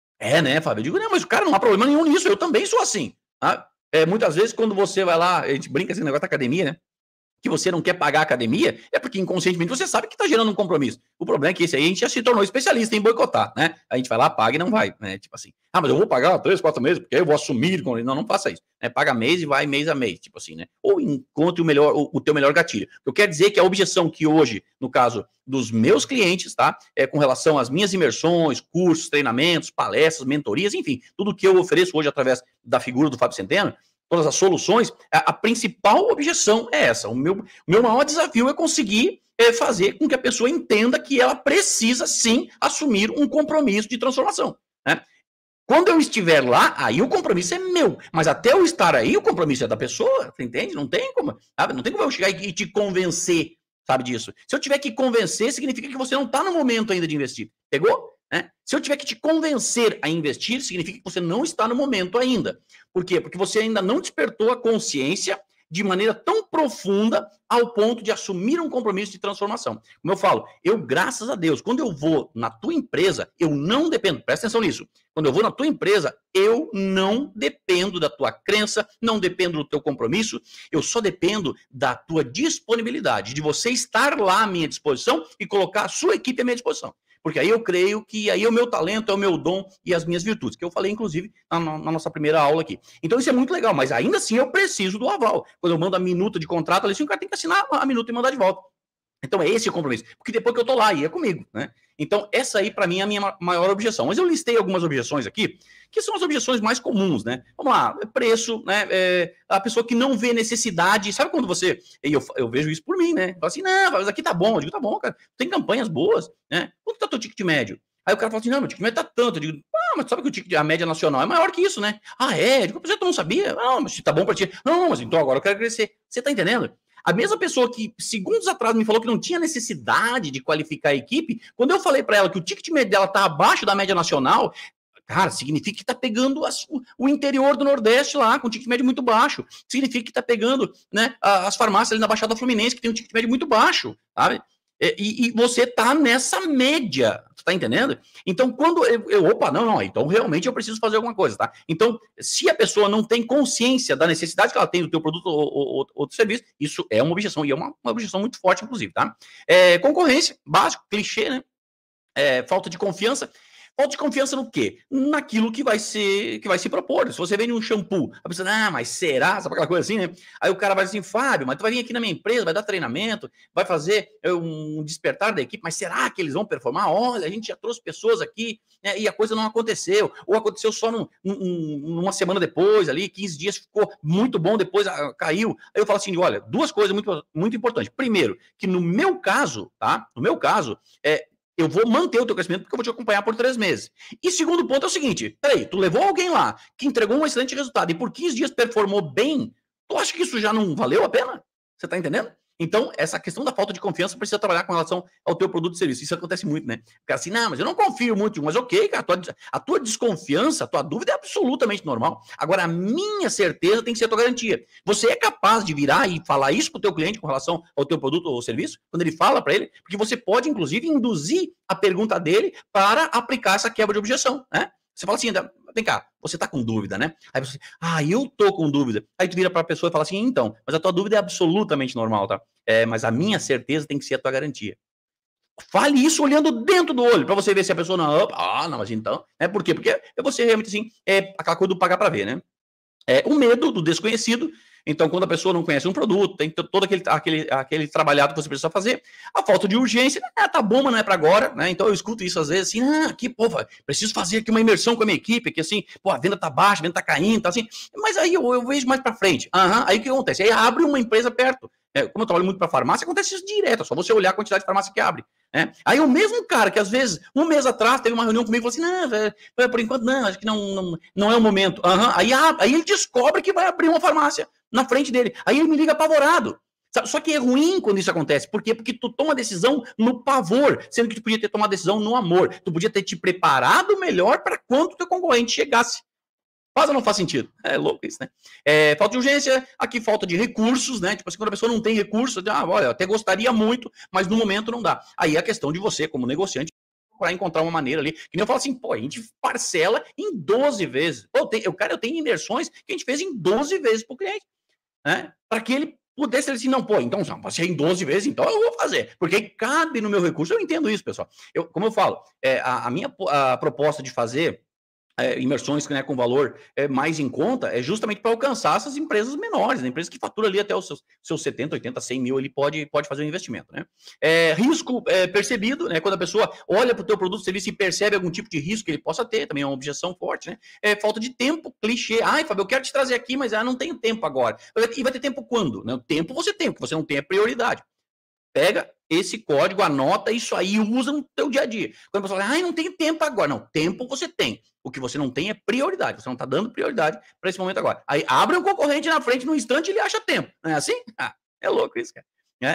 Né, Fábio? Eu digo, não, mas o cara não há problema nenhum nisso, eu também sou assim. Tá? Muitas vezes quando você vai lá, a gente brinca esse negócio da academia, né? Que você não quer pagar a academia, é porque inconscientemente você sabe que está gerando um compromisso. O problema é que esse aí a gente já se tornou especialista em boicotar, né? A gente vai lá, paga e não vai, né? Tipo assim, mas eu vou pagar 3, 4 meses, porque aí eu vou assumir. Não faça isso. Né? Paga mês e vai mês a mês, tipo assim, né? Ou encontre o teu melhor gatilho. Eu quero dizer que a objeção que hoje, no caso dos meus clientes, tá? Com relação às minhas imersões, cursos, treinamentos, palestras, mentorias, enfim, tudo que eu ofereço hoje através da figura do Fábio Centeno, todas as soluções, a principal objeção é essa. O meu maior desafio é conseguir fazer com que a pessoa entenda que ela precisa, sim, assumir um compromisso de transformação. Né? Quando eu estiver lá, aí o compromisso é meu. Mas até eu estar aí, o compromisso é da pessoa, você entende? Não tem como, sabe? Não tem como eu chegar e te convencer, sabe, disso. Se eu tiver que convencer, significa que você não está no momento ainda de investir. Pegou? Se eu tiver que te convencer a investir, significa que você não está no momento ainda. Por quê? Porque você ainda não despertou a consciência de maneira tão profunda ao ponto de assumir um compromisso de transformação. Como eu falo, graças a Deus, quando eu vou na tua empresa, eu não dependo, presta atenção nisso, quando eu vou na tua empresa, eu não dependo da tua crença, não dependo do teu compromisso, eu só dependo da tua disponibilidade, de você estar lá à minha disposição e colocar a sua equipe à minha disposição. Porque aí eu creio que aí é o meu talento, é o meu dom e as minhas virtudes, que eu falei, inclusive, na nossa primeira aula aqui. Então isso é muito legal, mas ainda assim eu preciso do aval. Quando eu mando a minuta de contrato, assim, o cara tem que assinar a minuta e mandar de volta. Então é esse o compromisso. Porque depois que eu tô lá, aí é comigo, né? Então essa aí, para mim, é a minha maior objeção. Mas eu listei algumas objeções aqui, que são as objeções mais comuns, né? Vamos lá, preço, né? A pessoa que não vê necessidade. Sabe quando você... Eu vejo isso por mim, né? Fala assim, não, mas aqui tá bom. Eu digo, tá bom, cara. Tem campanhas boas, né? Quanto tá teu ticket médio? Aí o cara fala assim, não, meu ticket médio tá tanto. Eu digo, mas sabe que a média nacional é maior que isso, né? Eu digo, você não sabia? Não, mas se tá bom pra ti. Não, mas então agora eu quero crescer. Você tá entendendo? A mesma pessoa que, segundos atrás, me falou que não tinha necessidade de qualificar a equipe, quando eu falei para ela que o ticket médio dela está abaixo da média nacional, cara, significa que está pegando o interior do Nordeste lá, com ticket médio muito baixo. Significa que está pegando, né, as farmácias ali na Baixada Fluminense, que tem um ticket médio muito baixo, sabe? E você tá nessa média, tu tá entendendo? Então, quando opa, não, então realmente eu preciso fazer alguma coisa, tá? Então, se a pessoa não tem consciência da necessidade que ela tem do teu produto ou do serviço, isso é uma objeção, e é uma objeção muito forte, inclusive, tá? Concorrência, básico, clichê, né? Falta de confiança. Falta de confiança no quê? Naquilo que vai se propor. Se você vende um shampoo, a pessoa, mas será? Sabe aquela coisa assim, né? Aí o cara vai assim, Fábio, mas tu vai vir aqui na minha empresa, vai dar treinamento, vai fazer um despertar da equipe, mas será que eles vão performar? Olha, a gente já trouxe pessoas aqui, né, e a coisa não aconteceu, ou aconteceu só numa semana depois, ali, 15 dias, ficou muito bom, depois caiu. Aí eu falo assim, olha, duas coisas muito, muito importantes. Primeiro, que no meu caso, tá? No meu caso, eu vou manter o teu crescimento porque eu vou te acompanhar por 3 meses. E segundo ponto é o seguinte, peraí, tu levou alguém lá que entregou um excelente resultado e por 15 dias performou bem, tu acha que isso já não valeu a pena? Você tá entendendo? Então, essa questão da falta de confiança precisa trabalhar com relação ao teu produto e serviço. Isso acontece muito, né? O cara assim, não, mas eu não confio muito. Mas ok, cara, a tua desconfiança, a tua dúvida é absolutamente normal. Agora, a minha certeza tem que ser a tua garantia. Você é capaz de virar e falar isso para o teu cliente com relação ao teu produto ou serviço? Quando ele fala para ele? Porque você pode, inclusive, induzir a pergunta dele para aplicar essa quebra de objeção, né? Você fala assim, vem cá, você tá com dúvida, né? Aí você, eu tô com dúvida. Aí tu vira pra pessoa e fala assim, então, mas a tua dúvida é absolutamente normal, tá? Mas a minha certeza tem que ser a tua garantia. Fale isso olhando dentro do olho, pra você ver se a pessoa não, não, mas então, por quê? Porque você realmente, assim, aquela coisa do pagar pra ver, né? O medo do desconhecido. Então, quando a pessoa não conhece um produto, tem todo aquele trabalhado que você precisa fazer, a falta de urgência, tá bom, mas não é para agora, né? Então eu escuto isso às vezes assim, aqui, preciso fazer aqui uma imersão com a minha equipe, que assim, a venda tá baixa, a venda tá caindo, tá assim, mas aí eu vejo mais para frente. Aí o que acontece? Aí abre uma empresa perto. Como eu trabalho muito para farmácia, acontece isso direto, é só você olhar a quantidade de farmácia que abre. Aí o mesmo cara que às vezes, um mês atrás, teve uma reunião comigo e falou assim, não, por enquanto não, acho que não é o momento. Aí ele descobre que vai abrir uma farmácia na frente dele. Aí ele me liga apavorado. Só que é ruim quando isso acontece. Por quê? Porque tu toma a decisão no pavor, sendo que tu podia ter tomado a decisão no amor. Tu podia ter te preparado melhor para quando o teu concorrente chegasse. Faz ou não faz sentido? É louco isso, né? Falta de urgência, aqui falta de recursos, né? Tipo assim, quando a pessoa não tem recursos, olha, eu até gostaria muito, mas no momento não dá. Aí é a questão de você, como negociante, para encontrar uma maneira ali, que nem eu falo assim, a gente parcela em 12 vezes. Eu tenho imersões que a gente fez em 12 vezes pro cliente, né? Para que ele pudesse dizer assim, não, então, se é em 12 vezes, então eu vou fazer, porque cabe no meu recurso. Eu entendo isso, pessoal. Como eu falo, a minha proposta de fazer imersões, né, com valor mais em conta, é justamente para alcançar essas empresas menores, né, empresas que faturam ali até os seus 70, 80, 100 mil, ele pode fazer um investimento, né? Risco percebido, né, quando a pessoa olha para o teu produto, serviço e percebe algum tipo de risco que ele possa ter, também é uma objeção forte, né? Falta de tempo, clichê, Fábio, eu quero te trazer aqui, mas não tenho tempo agora. E vai ter tempo quando? Né? O tempo você tem, o que você não tem é prioridade. Pega esse código, anota isso aí e usa no teu dia a dia. Quando a pessoa fala, não tenho tempo agora. Não, tempo você tem. O que você não tem é prioridade. Você não está dando prioridade para esse momento agora. Aí abre um concorrente na frente, no instante ele acha tempo. Não é assim? É louco isso, cara.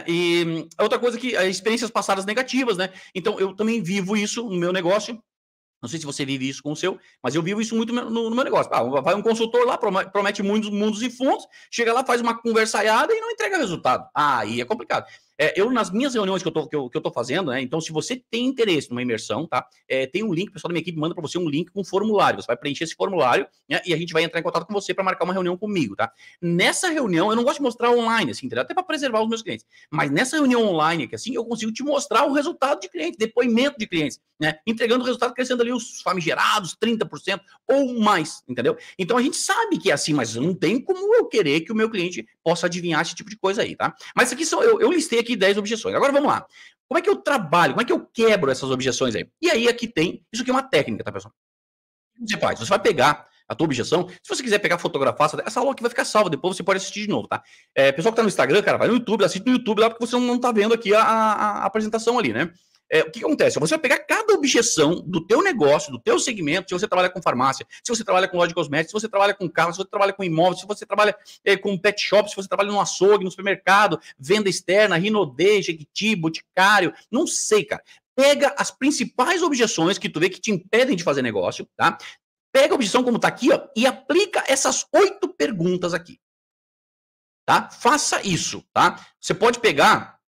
E outra coisa que experiências passadas negativas, né? Então eu também vivo isso no meu negócio. Não sei se você vive isso com o seu, mas eu vivo isso muito no meu negócio. Vai um consultor lá, promete muitos mundos e fundos, chega lá, faz uma conversaiada e não entrega resultado. Aí é complicado. Eu, nas minhas reuniões que eu tô fazendo, né? Então, se você tem interesse numa imersão, tá? Tem um link, o pessoal da minha equipe manda para você um link com formulário. Você vai preencher esse formulário, né, e a gente vai entrar em contato com você para marcar uma reunião comigo, tá? Nessa reunião, eu não gosto de mostrar online, assim, entendeu? Até para preservar os meus clientes. Mas nessa reunião online, aqui, assim, eu consigo te mostrar o resultado de clientes, depoimento de clientes, né? Entregando o resultado, crescendo ali os famigerados, 30% ou mais, entendeu? Então, a gente sabe que é assim, mas não tem como eu querer que o meu cliente possa adivinhar esse tipo de coisa aí, tá? Mas aqui eu listei aqui 10 objeções. Agora vamos lá. Como é que eu trabalho? Como é que eu quebro essas objeções aí? E aí aqui tem, isso aqui é uma técnica, tá, pessoal? O que você faz? Você vai pegar a tua objeção, se você quiser pegar, fotografar, essa aula aqui vai ficar salva, depois você pode assistir de novo, tá? Pessoal que tá no Instagram, cara, vai no YouTube, assiste no YouTube lá, porque você não tá vendo aqui a apresentação ali, né? O que acontece? Você vai pegar cada objeção do teu negócio, do teu segmento, se você trabalha com farmácia, se você trabalha com loja de cosméticos, se você trabalha com carro, se você trabalha com imóveis, se você trabalha com pet shop, se você trabalha no açougue, no supermercado, venda externa, Rinodê, Jequiti, Boticário, não sei, cara. Pega as principais objeções que tu vê que te impedem de fazer negócio, tá? Pega a objeção como tá aqui, ó, e aplica essas 8 perguntas aqui, tá? Faça isso, tá? Você pode pegar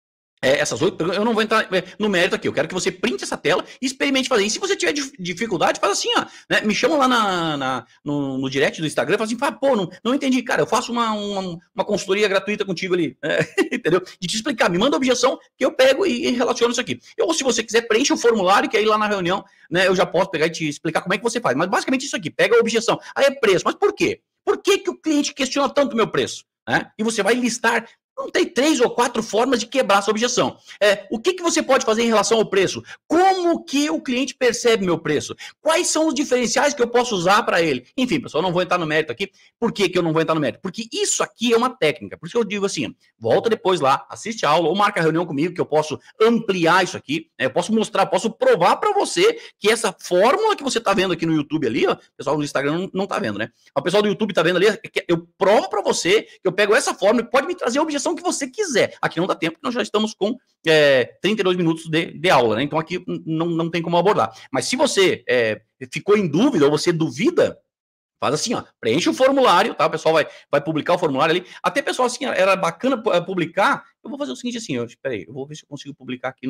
Essas 8 perguntas, eu não vou entrar no mérito aqui. Eu quero que você printe essa tela e experimente fazer. E se você tiver dificuldade, faz assim, ó. Né? Me chama lá no direct do Instagram e fala assim, pô, não entendi, cara. Eu faço uma consultoria gratuita contigo ali. Entendeu? De te explicar. Me manda a objeção que eu pego e relaciono isso aqui. Ou se você quiser, preenche o formulário, que aí lá na reunião, né, eu já posso pegar e te explicar como é que você faz. Mas basicamente isso aqui, pega a objeção. Aí é preço. Mas por quê? Por que o cliente questiona tanto o meu preço? Né? E você vai listar. Não tem 3 ou 4 formas de quebrar essa objeção. O que você pode fazer em relação ao preço? Como que o cliente percebe meu preço? Quais são os diferenciais que eu posso usar para ele? Enfim, pessoal, não vou entrar no mérito aqui. Por que eu não vou entrar no mérito? Porque isso aqui é uma técnica. Por isso que eu digo assim, volta depois lá, assiste a aula ou marca a reunião comigo que eu posso ampliar isso aqui. Eu posso mostrar, posso provar para você que essa fórmula que você está vendo aqui no YouTube ali, ó, o pessoal do Instagram não está vendo, né? O pessoal do YouTube está vendo ali, eu provo para você que eu pego essa fórmula e pode me trazer a objeção que você quiser. Aqui não dá tempo, porque nós já estamos com 32 minutos de aula, né? Então aqui não tem como abordar. Mas se você ficou em dúvida ou você duvida, faz assim, ó, preenche o formulário, tá? O pessoal vai publicar o formulário ali. Até, pessoal, assim, era bacana publicar. Eu vou fazer o seguinte, assim, espera aí, eu vou ver se eu consigo publicar aqui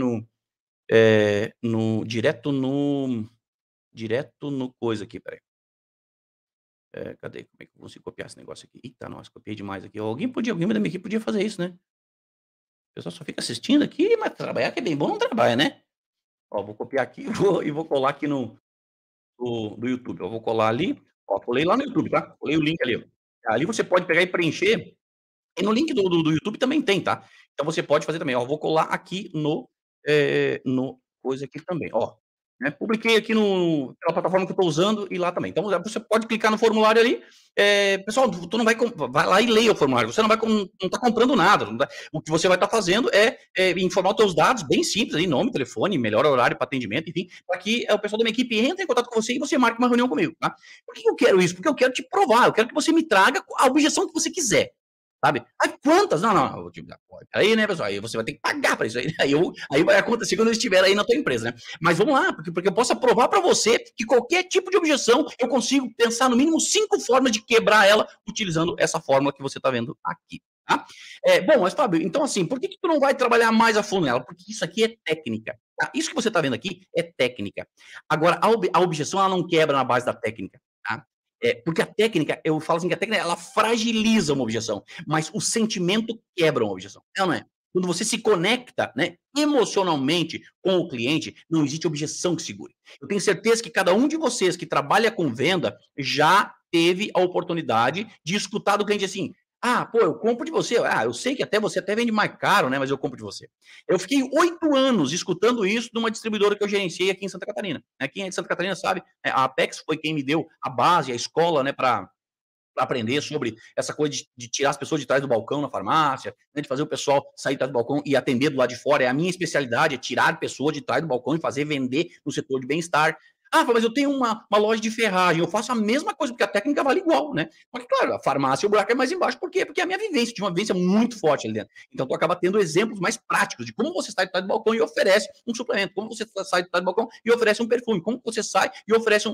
direto no coisa aqui, peraí. Cadê? Como é que eu consigo copiar esse negócio aqui? Eita, nossa, copiei demais aqui. Alguém da minha equipe podia fazer isso, né? O pessoal só fica assistindo aqui, mas trabalhar que é bem bom, não trabalha, né? Ó, vou copiar aqui e vou colar aqui do YouTube. Eu vou colar ali, ó, colei lá no YouTube, tá? Colei o link ali, ó. Ali você pode pegar e preencher. E no link do YouTube também tem, tá? Então você pode fazer também, ó. Vou colar aqui no coisa aqui também, ó. Né? Publiquei aqui pela plataforma que eu tô usando e lá também. Então você pode clicar no formulário ali. Pessoal, tu não vai lá e leia o formulário. Você não tá comprando nada. O que você vai estar fazendo é informar os teus dados, bem simples, aí, nome, telefone, melhor horário para atendimento, enfim, para que o pessoal da minha equipe entre em contato com você e você marque uma reunião comigo, tá? Por que eu quero isso? Porque eu quero te provar, eu quero que você me traga a objeção que você quiser. Sabe? Aí quantas? Não, eu vou te dar. Aí, né, pessoal? Aí você vai ter que pagar para isso aí. Aí vai acontecer quando eu estiver aí na tua empresa, né? Mas vamos lá, porque eu posso provar para você que qualquer tipo de objeção eu consigo pensar no mínimo 5 formas de quebrar ela utilizando essa fórmula que você está vendo aqui. Tá? Bom, mas Fábio, então assim, por que tu não vai trabalhar mais a fundo nela? Porque isso aqui é técnica. Tá? Isso que você está vendo aqui é técnica. Agora, a objeção ela não quebra na base da técnica. Tá? Porque a técnica, eu falo assim que a técnica, ela fragiliza uma objeção, mas o sentimento quebra uma objeção. É ou não é? Quando você se conecta, né, emocionalmente com o cliente, não existe objeção que segure. Eu tenho certeza que cada um de vocês que trabalha com venda já teve a oportunidade de escutar do cliente assim: pô, eu compro de você. Eu sei que você até vende mais caro, né? Mas eu compro de você. Eu fiquei 8 anos escutando isso de uma distribuidora que eu gerenciei aqui em Santa Catarina. Quem é de Santa Catarina sabe, a Apex foi quem me deu a base, a escola, né, para aprender sobre essa coisa de tirar as pessoas de trás do balcão na farmácia, né, de fazer o pessoal sair de trás do balcão e atender do lado de fora. É a minha especialidade, é tirar pessoas de trás do balcão e fazer vender no setor de bem-estar. Mas eu tenho uma loja de ferragem, eu faço a mesma coisa, porque a técnica vale igual, né? Porque, claro, a farmácia, o buraco é mais embaixo. Por quê? Porque é a minha vivência, de uma vivência muito forte ali dentro. Então, tu acaba tendo exemplos mais práticos de como você sai de trás do balcão e oferece um suplemento, como você sai de trás do balcão e oferece um perfume, como você sai e oferece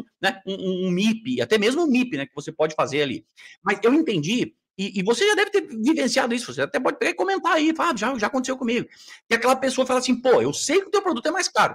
um MIP, até mesmo um MIP, né, que você pode fazer ali. Mas eu entendi, e você já deve ter vivenciado isso, você até pode pegar e comentar aí, já aconteceu comigo. E aquela pessoa fala assim, pô, eu sei que o teu produto é mais caro,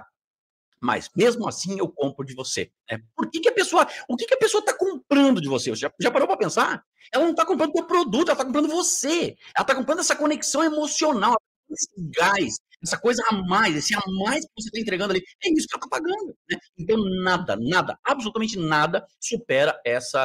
mas mesmo assim eu compro de você. Né? O que a pessoa está comprando de você? Você já parou para pensar? Ela não está comprando o teu produto, ela está comprando você. Ela está comprando essa conexão emocional, esse gás, essa coisa a mais, esse a mais que você está entregando ali. É isso que ela está pagando. Né? Então nada, absolutamente nada supera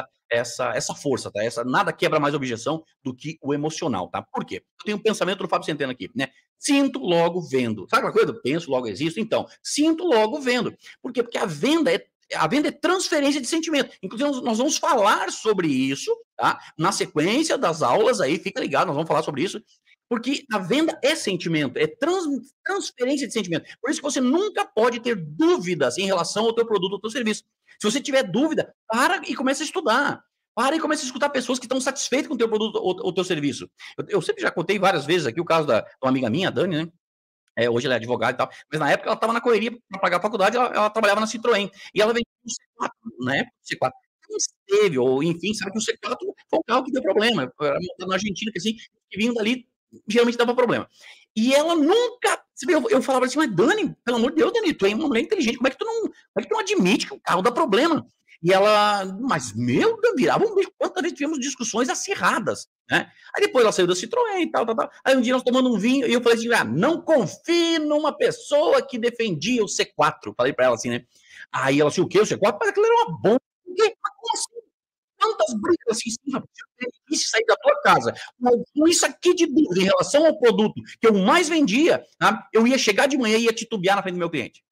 essa força, tá? Nada quebra mais objeção do que o emocional, tá? Por quê? Eu tenho um pensamento do Fábio Centeno aqui, né? Sinto, logo vendo. Sabe aquela coisa? Penso, logo existo. Então, sinto, logo vendo. Por quê? Porque a venda é transferência de sentimento. Inclusive, nós vamos falar sobre isso, tá? Na sequência das aulas aí, fica ligado, nós vamos falar sobre isso. Porque a venda é sentimento, é transferência de sentimento. Por isso que você nunca pode ter dúvidas em relação ao teu produto ou ao teu serviço. Se você tiver dúvida, para e começa a estudar. Para e começa a escutar pessoas que estão satisfeitas com o teu produto ou o teu serviço. Eu sempre já contei várias vezes aqui o caso de uma amiga minha, a Dani, né? Hoje ela é advogada e tal, mas na época ela estava na correria para pagar a faculdade, ela trabalhava na Citroën. E ela vendia um C4, na época, o C4 não esteve, ou enfim, sabe que o C4 foi um carro que deu problema. Era montado na Argentina, que assim, que vindo dali, geralmente dava problema. E ela nunca. Eu falava assim, mas Dani, pelo amor de Deus, Dani, tu é uma mulher inteligente, como é que tu não admite que o carro dá problema? E ela, mas meu Deus, virava um bicho. Quantas vezes tivemos discussões acirradas, né? Aí depois ela saiu da Citroën e tal, tal, tal. Aí um dia nós tomando um vinho e eu falei assim: não confie numa pessoa que defendia o C4. Falei pra ela assim, né? Aí ela assim: o quê? O C4? Mas aquilo era uma bomba. O quê? Mas como assim? Quantas brigas assim, sim, rapaz, eu difícil sair da tua casa. Com isso aqui de dúvida em relação ao produto que eu mais vendia, tá? Eu ia chegar de manhã e ia titubear na frente do meu cliente.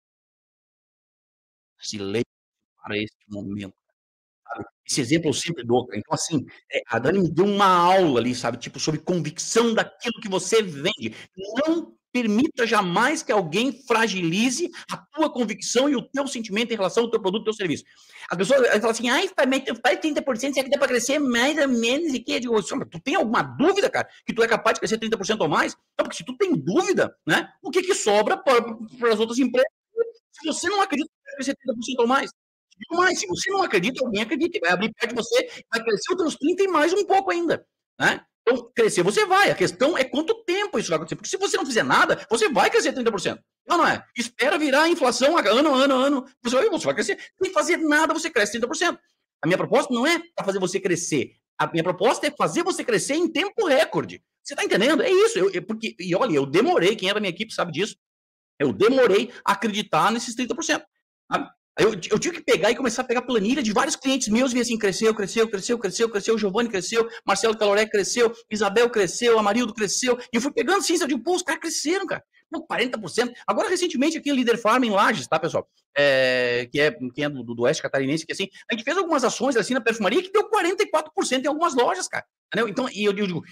Silêncio para este momento. Sabe? Esse exemplo eu sempre dou. Então, assim, a Dani me deu uma aula ali, sabe? Tipo, sobre convicção daquilo que você vende. Não permita jamais que alguém fragilize a tua convicção e o teu sentimento em relação ao teu produto, ao teu serviço. As pessoas falam assim, faz 30%, será que dá para crescer mais ou menos? E que? Eu digo, tu tem alguma dúvida, cara, que tu é capaz de crescer 30% ou mais? Não, porque se tu tem dúvida, né, o que que sobra para as outras empresas? Se você não acredita que vai crescer 30% ou mais, mas se você não acredita, alguém acredita, vai abrir perto de você, vai crescer outros 30 e mais um pouco ainda, né? Então, crescer você vai, a questão é quanto tempo isso vai acontecer, porque se você não fizer nada, você vai crescer 30%. Não é? Espera virar a inflação ano, você vai crescer, sem fazer nada você cresce 30%. A minha proposta não é para fazer você crescer, a minha proposta é fazer você crescer em tempo recorde. Você tá entendendo? É isso, porque, e olha, eu demorei, quem é da minha equipe sabe disso, eu demorei a acreditar nesses 30%. Sabe? Eu tive que pegar e começar a pegar planilha de vários clientes meus e ver assim, cresceu, Giovanni cresceu, Marcelo Caloré cresceu, Isabel cresceu, Amarildo cresceu, e eu fui pegando assim, eu digo, pô, os caras cresceram, cara. Pô, 40%. Agora, recentemente, aqui, Líder Farm em Lages, tá, pessoal? Que é do Oeste Catarinense, que assim, a gente fez algumas ações assim na perfumaria que deu 44% em algumas lojas, cara. Entendeu? Então, e eu digo,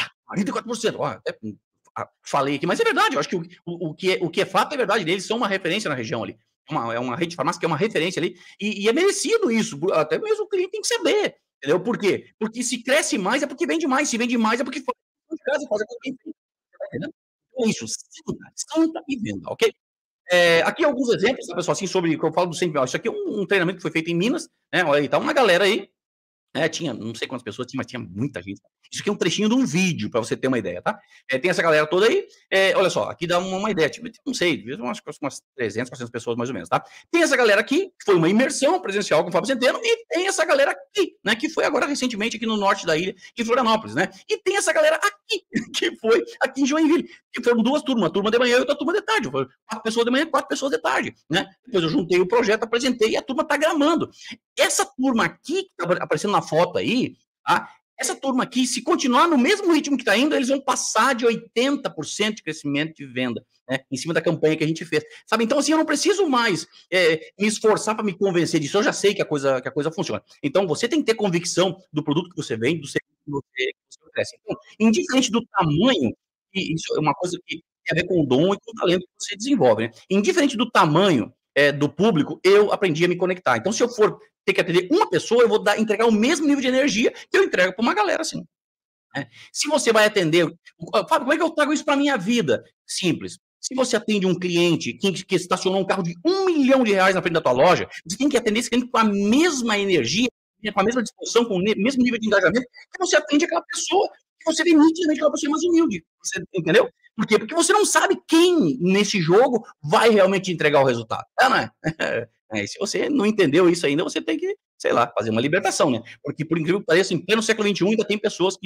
44%, ó, até falei aqui, mas é verdade, eu acho que o que é fato é verdade, eles são uma referência na região ali. É uma rede de farmácia que é uma referência ali, e é merecido isso, até mesmo o cliente tem que saber, entendeu? Por quê? Porque se cresce mais é porque vende mais, se vende mais é porque faz de casa, faz aquilo que tem, tá entendendo? Então é isso, sinta e venda, ok? Aqui alguns exemplos, tá, pessoal, assim, sobre o que eu falo do sempre, isso aqui é um treinamento que foi feito em Minas, né, olha aí, tá uma galera aí, tinha não sei quantas pessoas tinha, mas tinha muita gente. Isso aqui é um trechinho de um vídeo, para você ter uma ideia, tá? Tem essa galera toda aí. Olha só, aqui dá uma ideia. Tipo, não sei, acho que umas 300, 400 pessoas mais ou menos, tá? Tem essa galera aqui, que foi uma imersão presencial com o Fábio Centeno, e tem essa galera aqui, né? Que foi agora recentemente aqui no norte da ilha de Florianópolis, né? E tem essa galera aqui, que foi aqui em Joinville, que foram duas turmas, uma turma de manhã e outra turma de tarde. Foram 4 pessoas de manhã e 4 pessoas de tarde, né? Depois eu juntei o projeto, apresentei e a turma tá gramando. Essa turma aqui, que está aparecendo na foto aí, tá? Essa turma aqui, se continuar no mesmo ritmo que está indo, eles vão passar de 80% de crescimento de venda, né? Em cima da campanha que a gente fez. Sabe? Então, assim, eu não preciso mais me esforçar para me convencer disso. Eu já sei que a coisa funciona. Então, você tem que ter convicção do produto que você vende, do serviço que você oferece. Então, indiferente do tamanho, e isso é uma coisa que tem a ver com o dom e com o talento que você desenvolve, né? Indiferente do tamanho do público, eu aprendi a me conectar. Então, se eu for ter que atender uma pessoa, eu vou entregar o mesmo nível de energia que eu entrego para uma galera, assim. Né? Se você vai atender. Fábio, como é que eu trago isso para minha vida? Simples. Se você atende um cliente que estacionou um carro de R$ 1 milhão na frente da tua loja, você tem que atender esse cliente com a mesma energia, com a mesma disposição, com o mesmo nível de engajamento que você atende aquela pessoa, que você vê nitidamente aquela pessoa mais humilde. Você entendeu? Por quê? Porque você não sabe quem nesse jogo vai realmente entregar o resultado. Não é? Se você não entendeu isso ainda, você tem que, sei lá, fazer uma libertação, né? Porque, por incrível que pareça, em pleno século XXI ainda tem pessoas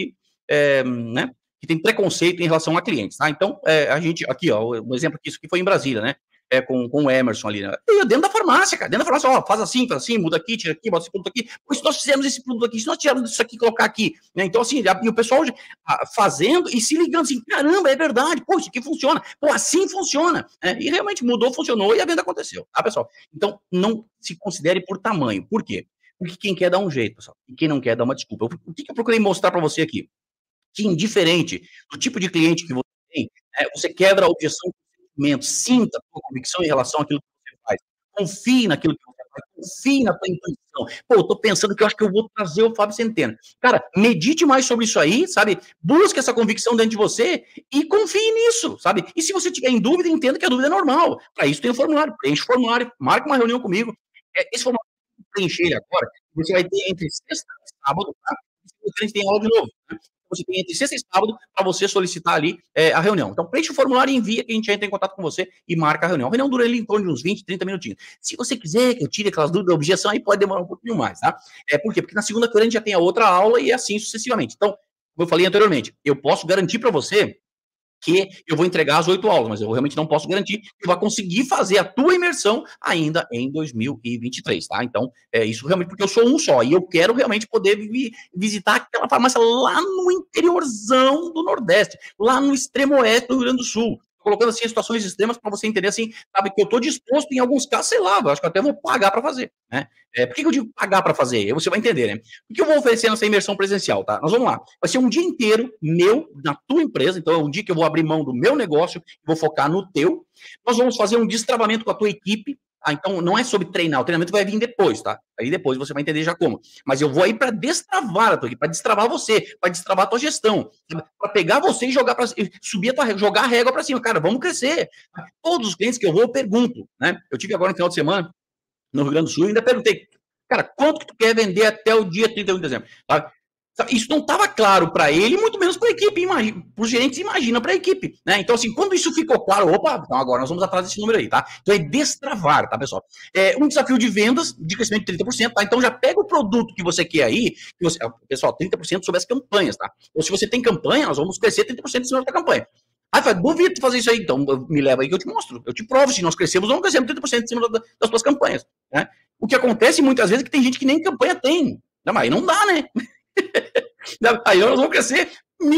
né, que tem preconceito em relação a clientes, tá? Então, a gente, aqui, ó, um exemplo que isso aqui foi em Brasília, né? Com o Emerson ali, né? E dentro da farmácia, cara, dentro da farmácia, ó, faz assim, muda aqui, tira aqui, bota esse produto aqui. Pois se nós fizermos esse produto aqui, se nós tirarmos isso aqui e colocar aqui, né? Então, assim, e o pessoal fazendo e se ligando assim, caramba, é verdade, pô, isso aqui funciona, pô, assim funciona. E realmente mudou, funcionou e a venda aconteceu, tá, pessoal? Então, não se considere por tamanho. Por quê? Porque quem quer dá um jeito, pessoal, e quem não quer dá uma desculpa. O que eu procurei mostrar para você aqui? Que indiferente do tipo de cliente que você tem, você quebra a objeção do sentimento, sinta a tua convicção em relação àquilo que você faz, confie naquilo que você faz, confie na tua intuição. Pô, eu tô pensando que eu acho que eu vou trazer o Fábio Centeno. Cara, medite mais sobre isso aí, sabe? Busque essa convicção dentro de você e confie nisso, sabe? E se você tiver em dúvida, entenda que a dúvida é normal. Para isso tem o formulário, preenche o formulário, marca uma reunião comigo. Esse formulário, preencher ele agora, você vai ter entre sexta e sábado, tá? E tem aula de novo, né? você tem entre sexta e sábado para você solicitar ali a reunião. Então, preenche o formulário e envia que a gente entra em contato com você e marca a reunião. A reunião dura ali em torno de uns 20, 30 minutinhos. Se você quiser que eu tire aquelas dúvidas, objeção, aí pode demorar um pouquinho mais, tá? Por quê? Porque na segunda-feira a gente já tem a outra aula e assim sucessivamente. Então, como eu falei anteriormente, eu posso garantir para você que eu vou entregar as 8 aulas, mas eu realmente não posso garantir que vai conseguir fazer a tua imersão ainda em 2023, tá? Então, isso realmente porque eu sou um só e eu quero realmente poder visitar aquela farmácia lá no interiorzão do Nordeste, lá no extremo oeste do Rio Grande do Sul. Colocando assim situações extremas para você entender assim, sabe, que eu estou disposto em alguns casos, sei lá, eu acho que eu até vou pagar para fazer, né? Por que eu digo pagar para fazer? Você vai entender, né? O que eu vou oferecer nessa imersão presencial, tá? Nós vamos lá. Vai ser um dia inteiro meu, na tua empresa, então é um dia que eu vou abrir mão do meu negócio, vou focar no teu. Nós vamos fazer um destravamento com a tua equipe, tá? Então não é sobre treinar, o treinamento vai vir depois, tá? Aí depois você vai entender já como. Mas eu vou aí para destravar a tua equipe, para destravar você, para destravar a tua gestão, para pegar você e jogar para subir jogar a régua para cima. Cara, vamos crescer. Todos os clientes que eu vou, eu pergunto, né? Eu tive agora no final de semana no Rio Grande do Sul, ainda perguntei, cara, quanto que tu quer vender até o dia 31 de dezembro? Sabe? Isso não estava claro para ele, muito menos para a equipe, para os gerentes, imagina para a equipe, né? Então, assim, quando isso ficou claro, opa, então agora nós vamos atrás desse número aí, tá? Então é destravar, tá, pessoal? Um desafio de vendas, de crescimento de 30%, tá? Então já pega o produto que você quer aí, pessoal, 30% sobre as campanhas, tá? Ou se você tem campanha, nós vamos crescer 30% em cima da campanha. Aí fala, duvido tu fazer isso aí, então me leva aí que eu te mostro, eu te provo se nós crescemos ou não crescemos 30% em cima das tuas campanhas, né? O que acontece muitas vezes é que tem gente que nem campanha tem, não, mas aí não dá, né? Aí nós vamos crescer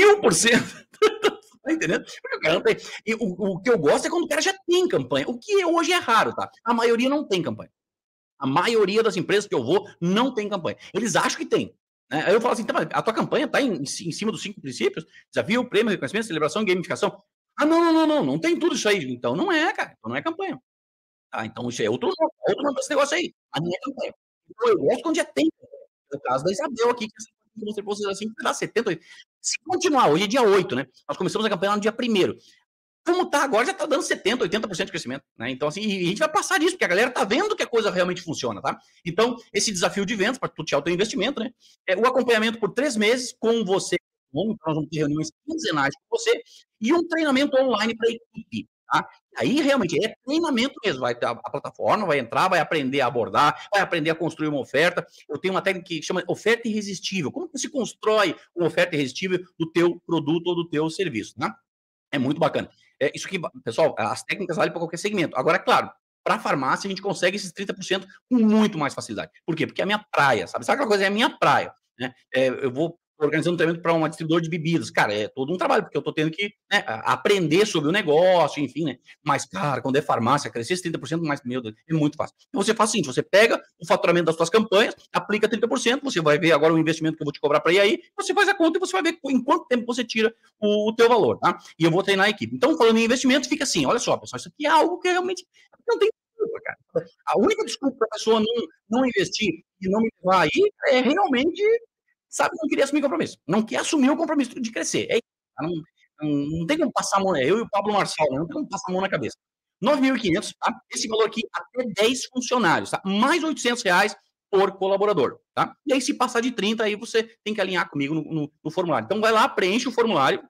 1000%. Tá entendendo? Porque o cara não tem. E o que eu gosto é quando o cara já tem campanha, o que hoje é raro, tá? A maioria não tem campanha. A maioria das empresas que eu vou não tem campanha. Eles acham que tem. Né? Aí eu falo assim, tá, a tua campanha está em cima dos 5 princípios? Desafio, prêmio, reconhecimento, celebração, gamificação. Ah, não tem tudo isso aí. Então não é, cara. Então não é campanha. Ah, então isso é outro nome desse negócio aí. A minha campanha. Então eu gosto quando já tem. No caso da Isabel aqui, que eu mostrei pra vocês assim, que dá 70, 80. Se continuar, hoje é dia 8, né? Nós começamos a campanha no dia 1º. Como tá agora, já tá dando 70, 80% de crescimento, né? Então, assim, e a gente vai passar disso, porque a galera tá vendo que a coisa realmente funciona, tá? Então, esse desafio de vendas, para tutear o teu investimento, né? O acompanhamento por 3 meses com você. Então, nós vamos ter reuniões quinzenais com você e um treinamento online para a equipe, tá? Aí, realmente, é treinamento mesmo. Vai ter a plataforma, vai entrar, vai aprender a abordar, vai aprender a construir uma oferta. Eu tenho uma técnica que chama oferta irresistível. Como que se constrói uma oferta irresistível do teu produto ou do teu serviço, né? É muito bacana. Isso aqui, pessoal, as técnicas valem para qualquer segmento. Agora, é claro, para a farmácia a gente consegue esses 30% com muito mais facilidade. Por quê? Porque é a minha praia, sabe? Sabe aquela coisa? É a minha praia, né? Eu vou organizando um treinamento para uma distribuidora de bebidas. Cara, é todo um trabalho, porque eu estou tendo que, né, aprender sobre o negócio, enfim, né? Mas, cara, quando é farmácia, crescer esses 30% mais, meu Deus, é muito fácil. Então, você faz o seguinte, você pega o faturamento das suas campanhas, aplica 30%, você vai ver agora o investimento que eu vou te cobrar para ir aí, você faz a conta e você vai ver em quanto tempo você tira o teu valor, tá? E eu vou treinar a equipe. Então, falando em investimento, fica assim, olha só, pessoal, isso aqui é algo que realmente não tem desculpa, cara. A única desculpa para a pessoa não investir e não me levar aí é realmente, sabe, não queria assumir compromisso. Não quer assumir o compromisso de crescer. É isso. Não tem como passar a mão, eu e o Pablo Marçal, não tem como passar a mão na cabeça. 9.500, tá? Esse valor aqui até 10 funcionários, tá? Mais R$ 800 por colaborador, tá? E aí, se passar de 30, aí você tem que alinhar comigo no formulário. Então, vai lá, preenche o formulário,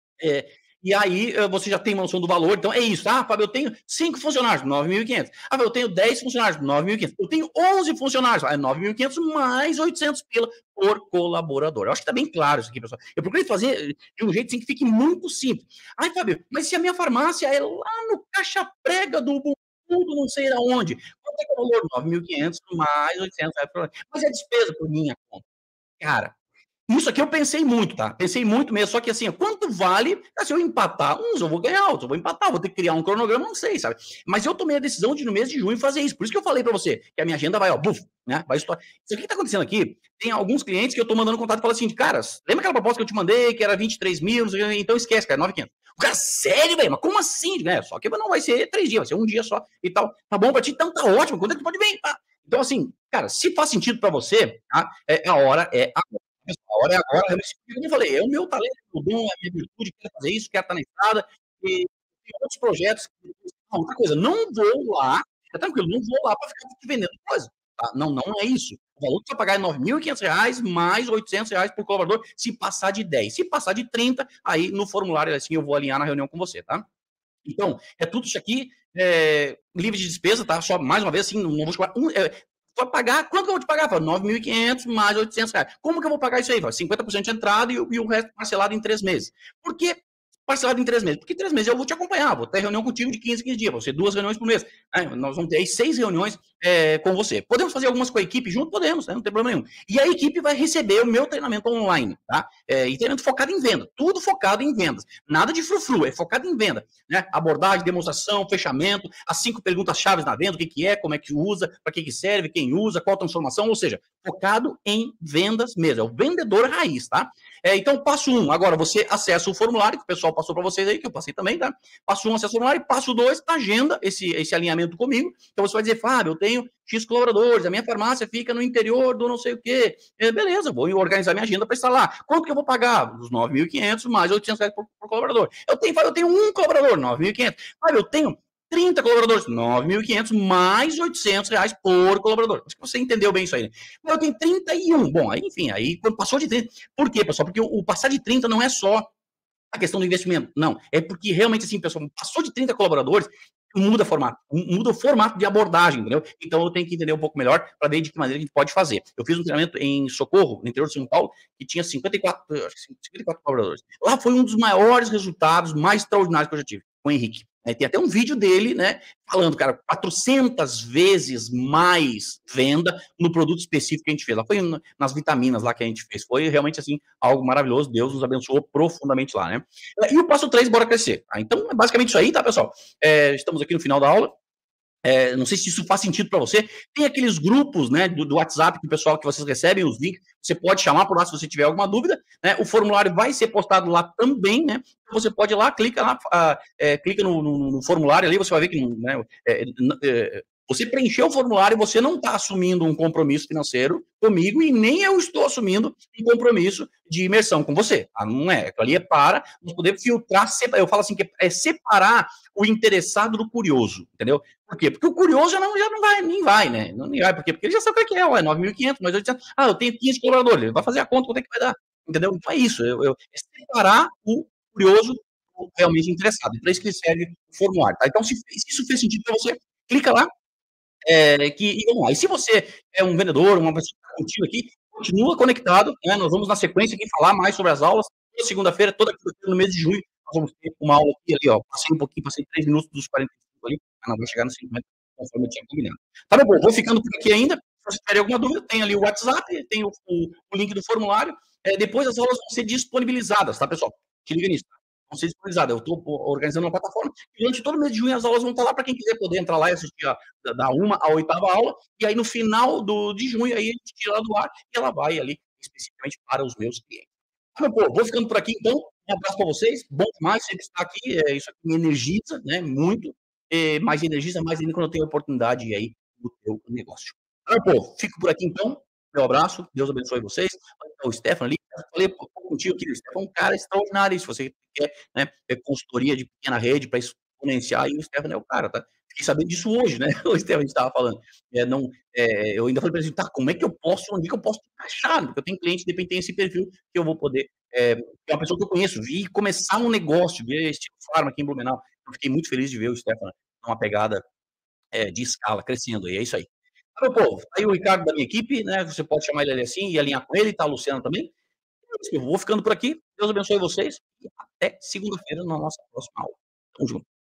e aí você já tem uma noção do valor. Então, é isso. Ah, Fábio, eu tenho 5 funcionários, 9.500. Ah, Fábio, eu tenho 10 funcionários, 9.500. Eu tenho 11 funcionários, 9.500 mais 800 pila por colaborador. Eu acho que está bem claro isso aqui, pessoal. Eu procurei fazer de um jeito assim que fique muito simples. Ai, Fábio, mas se a minha farmácia é lá no Caixa Prega do mundo, não sei aonde, quanto é que é o valor? 9.500 mais 800 reais. Mas é despesa por minha conta. Cara, isso aqui eu pensei muito, tá? Pensei muito mesmo, só que assim, quanto vale se eu empatar? Uns eu vou ganhar, outros eu vou empatar, vou ter que criar um cronograma, não sei, sabe? Mas eu tomei a decisão de no mês de junho fazer isso. Por isso que eu falei pra você, que a minha agenda vai, ó, buf, né? Vai estourar. Isso aqui que tá acontecendo aqui, tem alguns clientes que eu tô mandando contato e falam assim, caras, lembra aquela proposta que eu te mandei, que era 23 mil, então esquece, cara, 9.500. O cara, sério, velho, mas como assim? Só que não vai ser 3 dias, vai ser um dia só e tal. Tá bom pra ti? Então tá ótimo, quando é que tu pode vir? Tá? Então assim, cara, se faz sentido pra você, tá? A hora é agora. A hora é agora, como eu falei, é o meu talento, o dom, é a minha virtude, quero fazer isso, quero estar na estrada, e tem outros projetos. Outra coisa, não vou lá, fica tranquilo, não vou lá para ficar te vendendo coisa. tá? Não, não é isso. O valor que você vai pagar é R$ 9.500 mais R$ 800 por colaborador, se passar de 10. Se passar de 30, aí no formulário, assim, eu vou alinhar na reunião com você, tá? Então, é tudo isso aqui livre de despesa, tá? Só mais uma vez, assim, não vou cobrar vai pagar, quanto que eu vou te pagar? Fala, 9.500 mais R$ 800. Como que eu vou pagar isso aí? Fala, 50% de entrada e o resto parcelado em 3 meses. Por que parcelado em 3 meses? Porque 3 meses eu vou te acompanhar, vou ter reunião contigo de 15 dias, vão ser 2 reuniões por mês. Nós vamos ter aí 6 reuniões com você. Podemos fazer algumas com a equipe junto? Podemos, né? Não tem problema nenhum. E a equipe vai receber o meu treinamento online, tá? E treinamento focado em venda, tudo focado em vendas. Nada de frufru, é focado em venda, né? Abordagem, demonstração, fechamento, as 5 perguntas-chave na venda, o que é, como é que usa, para que serve, quem usa, qual a transformação, ou seja, focado em vendas mesmo, é o vendedor raiz, tá? Então, passo 1, agora você acessa o formulário, que o pessoal passou para vocês aí, que eu passei também, tá? Passo 1, acessa o formulário, passo 2, agenda esse alinhamento comigo, então você vai dizer, Fábio, eu tenho X colaboradores, a minha farmácia fica no interior do não sei o quê. Beleza, vou organizar minha agenda para estar lá. Quanto que eu vou pagar? Os 9.500 mais R$ 800 por colaborador. Eu tenho um colaborador, 9.500. Fábio, eu tenho 30 colaboradores, 9.500 mais R$ 800 por colaborador. Acho que você entendeu bem isso aí, né? Mas eu tenho 31. Bom, aí, enfim, aí quando passou de 30. Por quê, pessoal? Porque o passar de 30 não é só a questão do investimento. Não, é porque realmente, assim, pessoal, passou de 30 colaboradores, muda o formato de abordagem, entendeu? Então eu tenho que entender um pouco melhor para ver de que maneira a gente pode fazer. Eu fiz um treinamento em Socorro, no interior de São Paulo, que tinha 54 colaboradores. Lá foi um dos maiores resultados, mais extraordinários que eu já tive, com o Henrique. Tem até um vídeo dele, né, falando, cara, 400 vezes mais venda no produto específico que a gente fez. Lá foi nas vitaminas lá que a gente fez. Foi realmente, assim, algo maravilhoso. Deus nos abençoou profundamente lá, né? E o passo 3, bora crescer. Então, é basicamente isso aí, tá, pessoal? Estamos aqui no final da aula. Não sei se isso faz sentido para você. Tem aqueles grupos, né, do WhatsApp que o pessoal que vocês recebem os links, você pode chamar por lá se você tiver alguma dúvida, né? O formulário vai ser postado lá também, né? Você pode ir lá, clica lá, clica no formulário ali, você vai ver que, né, você preencheu o formulário e você não está assumindo um compromisso financeiro comigo e nem eu estou assumindo um compromisso de imersão com você. Não é. Ali é para nós poder filtrar, eu falo assim, que é separar o interessado do curioso, entendeu? Por quê? Porque o curioso já não vai, nem vai, né? Não vai, por quê? Porque ele já sabe o que é, 9.500, mas 800, eu tenho 15 colaboradores, ele vai fazer a conta, quanto é que vai dar, entendeu? Então é isso, é separar o curioso do realmente interessado, e para isso que serve o formulário, tá? Então, se isso fez sentido para você, clica lá, e vamos lá. E se você é um vendedor, uma pessoa que está contigo aqui, continua conectado, né? Nós vamos na sequência aqui falar mais sobre as aulas, toda segunda-feira, toda quinta-feira, no mês de junho, nós vamos ter uma aula aqui, ali, ó, passei 3 minutos dos 45 ali, não, vai chegar nos 50, conforme eu tinha combinado. Tá bom, vou ficando por aqui ainda, se você tiver alguma dúvida, tem ali o WhatsApp, tem o link do formulário, depois as aulas vão ser disponibilizadas, tá, pessoal? Se liga nisso, tá? Vão ser disponibilizadas, eu estou organizando uma plataforma, e durante todo o mês de junho as aulas vão estar lá para quem quiser poder entrar lá e assistir da 1ª à 8ª aula, e aí no final de junho, aí a gente tira ela do ar, e ela vai ali especificamente para os meus clientes. Vou ficando por aqui, então. Um abraço para vocês. Bom demais sempre estar aqui. Isso aqui me energiza, né? Muito. Mas energiza mais ainda quando eu tenho a oportunidade aí do teu negócio. Fico por aqui, então. Meu abraço. Deus abençoe vocês. O Stefan ali, falei contigo aqui, o Stefan é um cara extraordinário. Se você quer, né, consultoria de pequena rede para exponenciar, aí o Stefan é o cara, tá? Fiquei sabendo disso hoje, né? O Stefan estava falando. Eu ainda falei para ele, tá, como é que eu posso, onde é que eu posso achar? Porque eu tenho cliente que tem esse perfil que eu vou poder, é uma pessoa que eu conheço, vi começar um negócio, ver estilo farma aqui em Blumenau. Eu fiquei muito feliz de ver o Stefan numa pegada de escala, crescendo, e é isso aí. Meu povo, tá aí o Ricardo da minha equipe, né? Você pode chamar ele assim e alinhar com ele, tá? A Luciana também. Eu vou ficando por aqui. Deus abençoe vocês e até segunda-feira na nossa próxima aula. Tamo junto.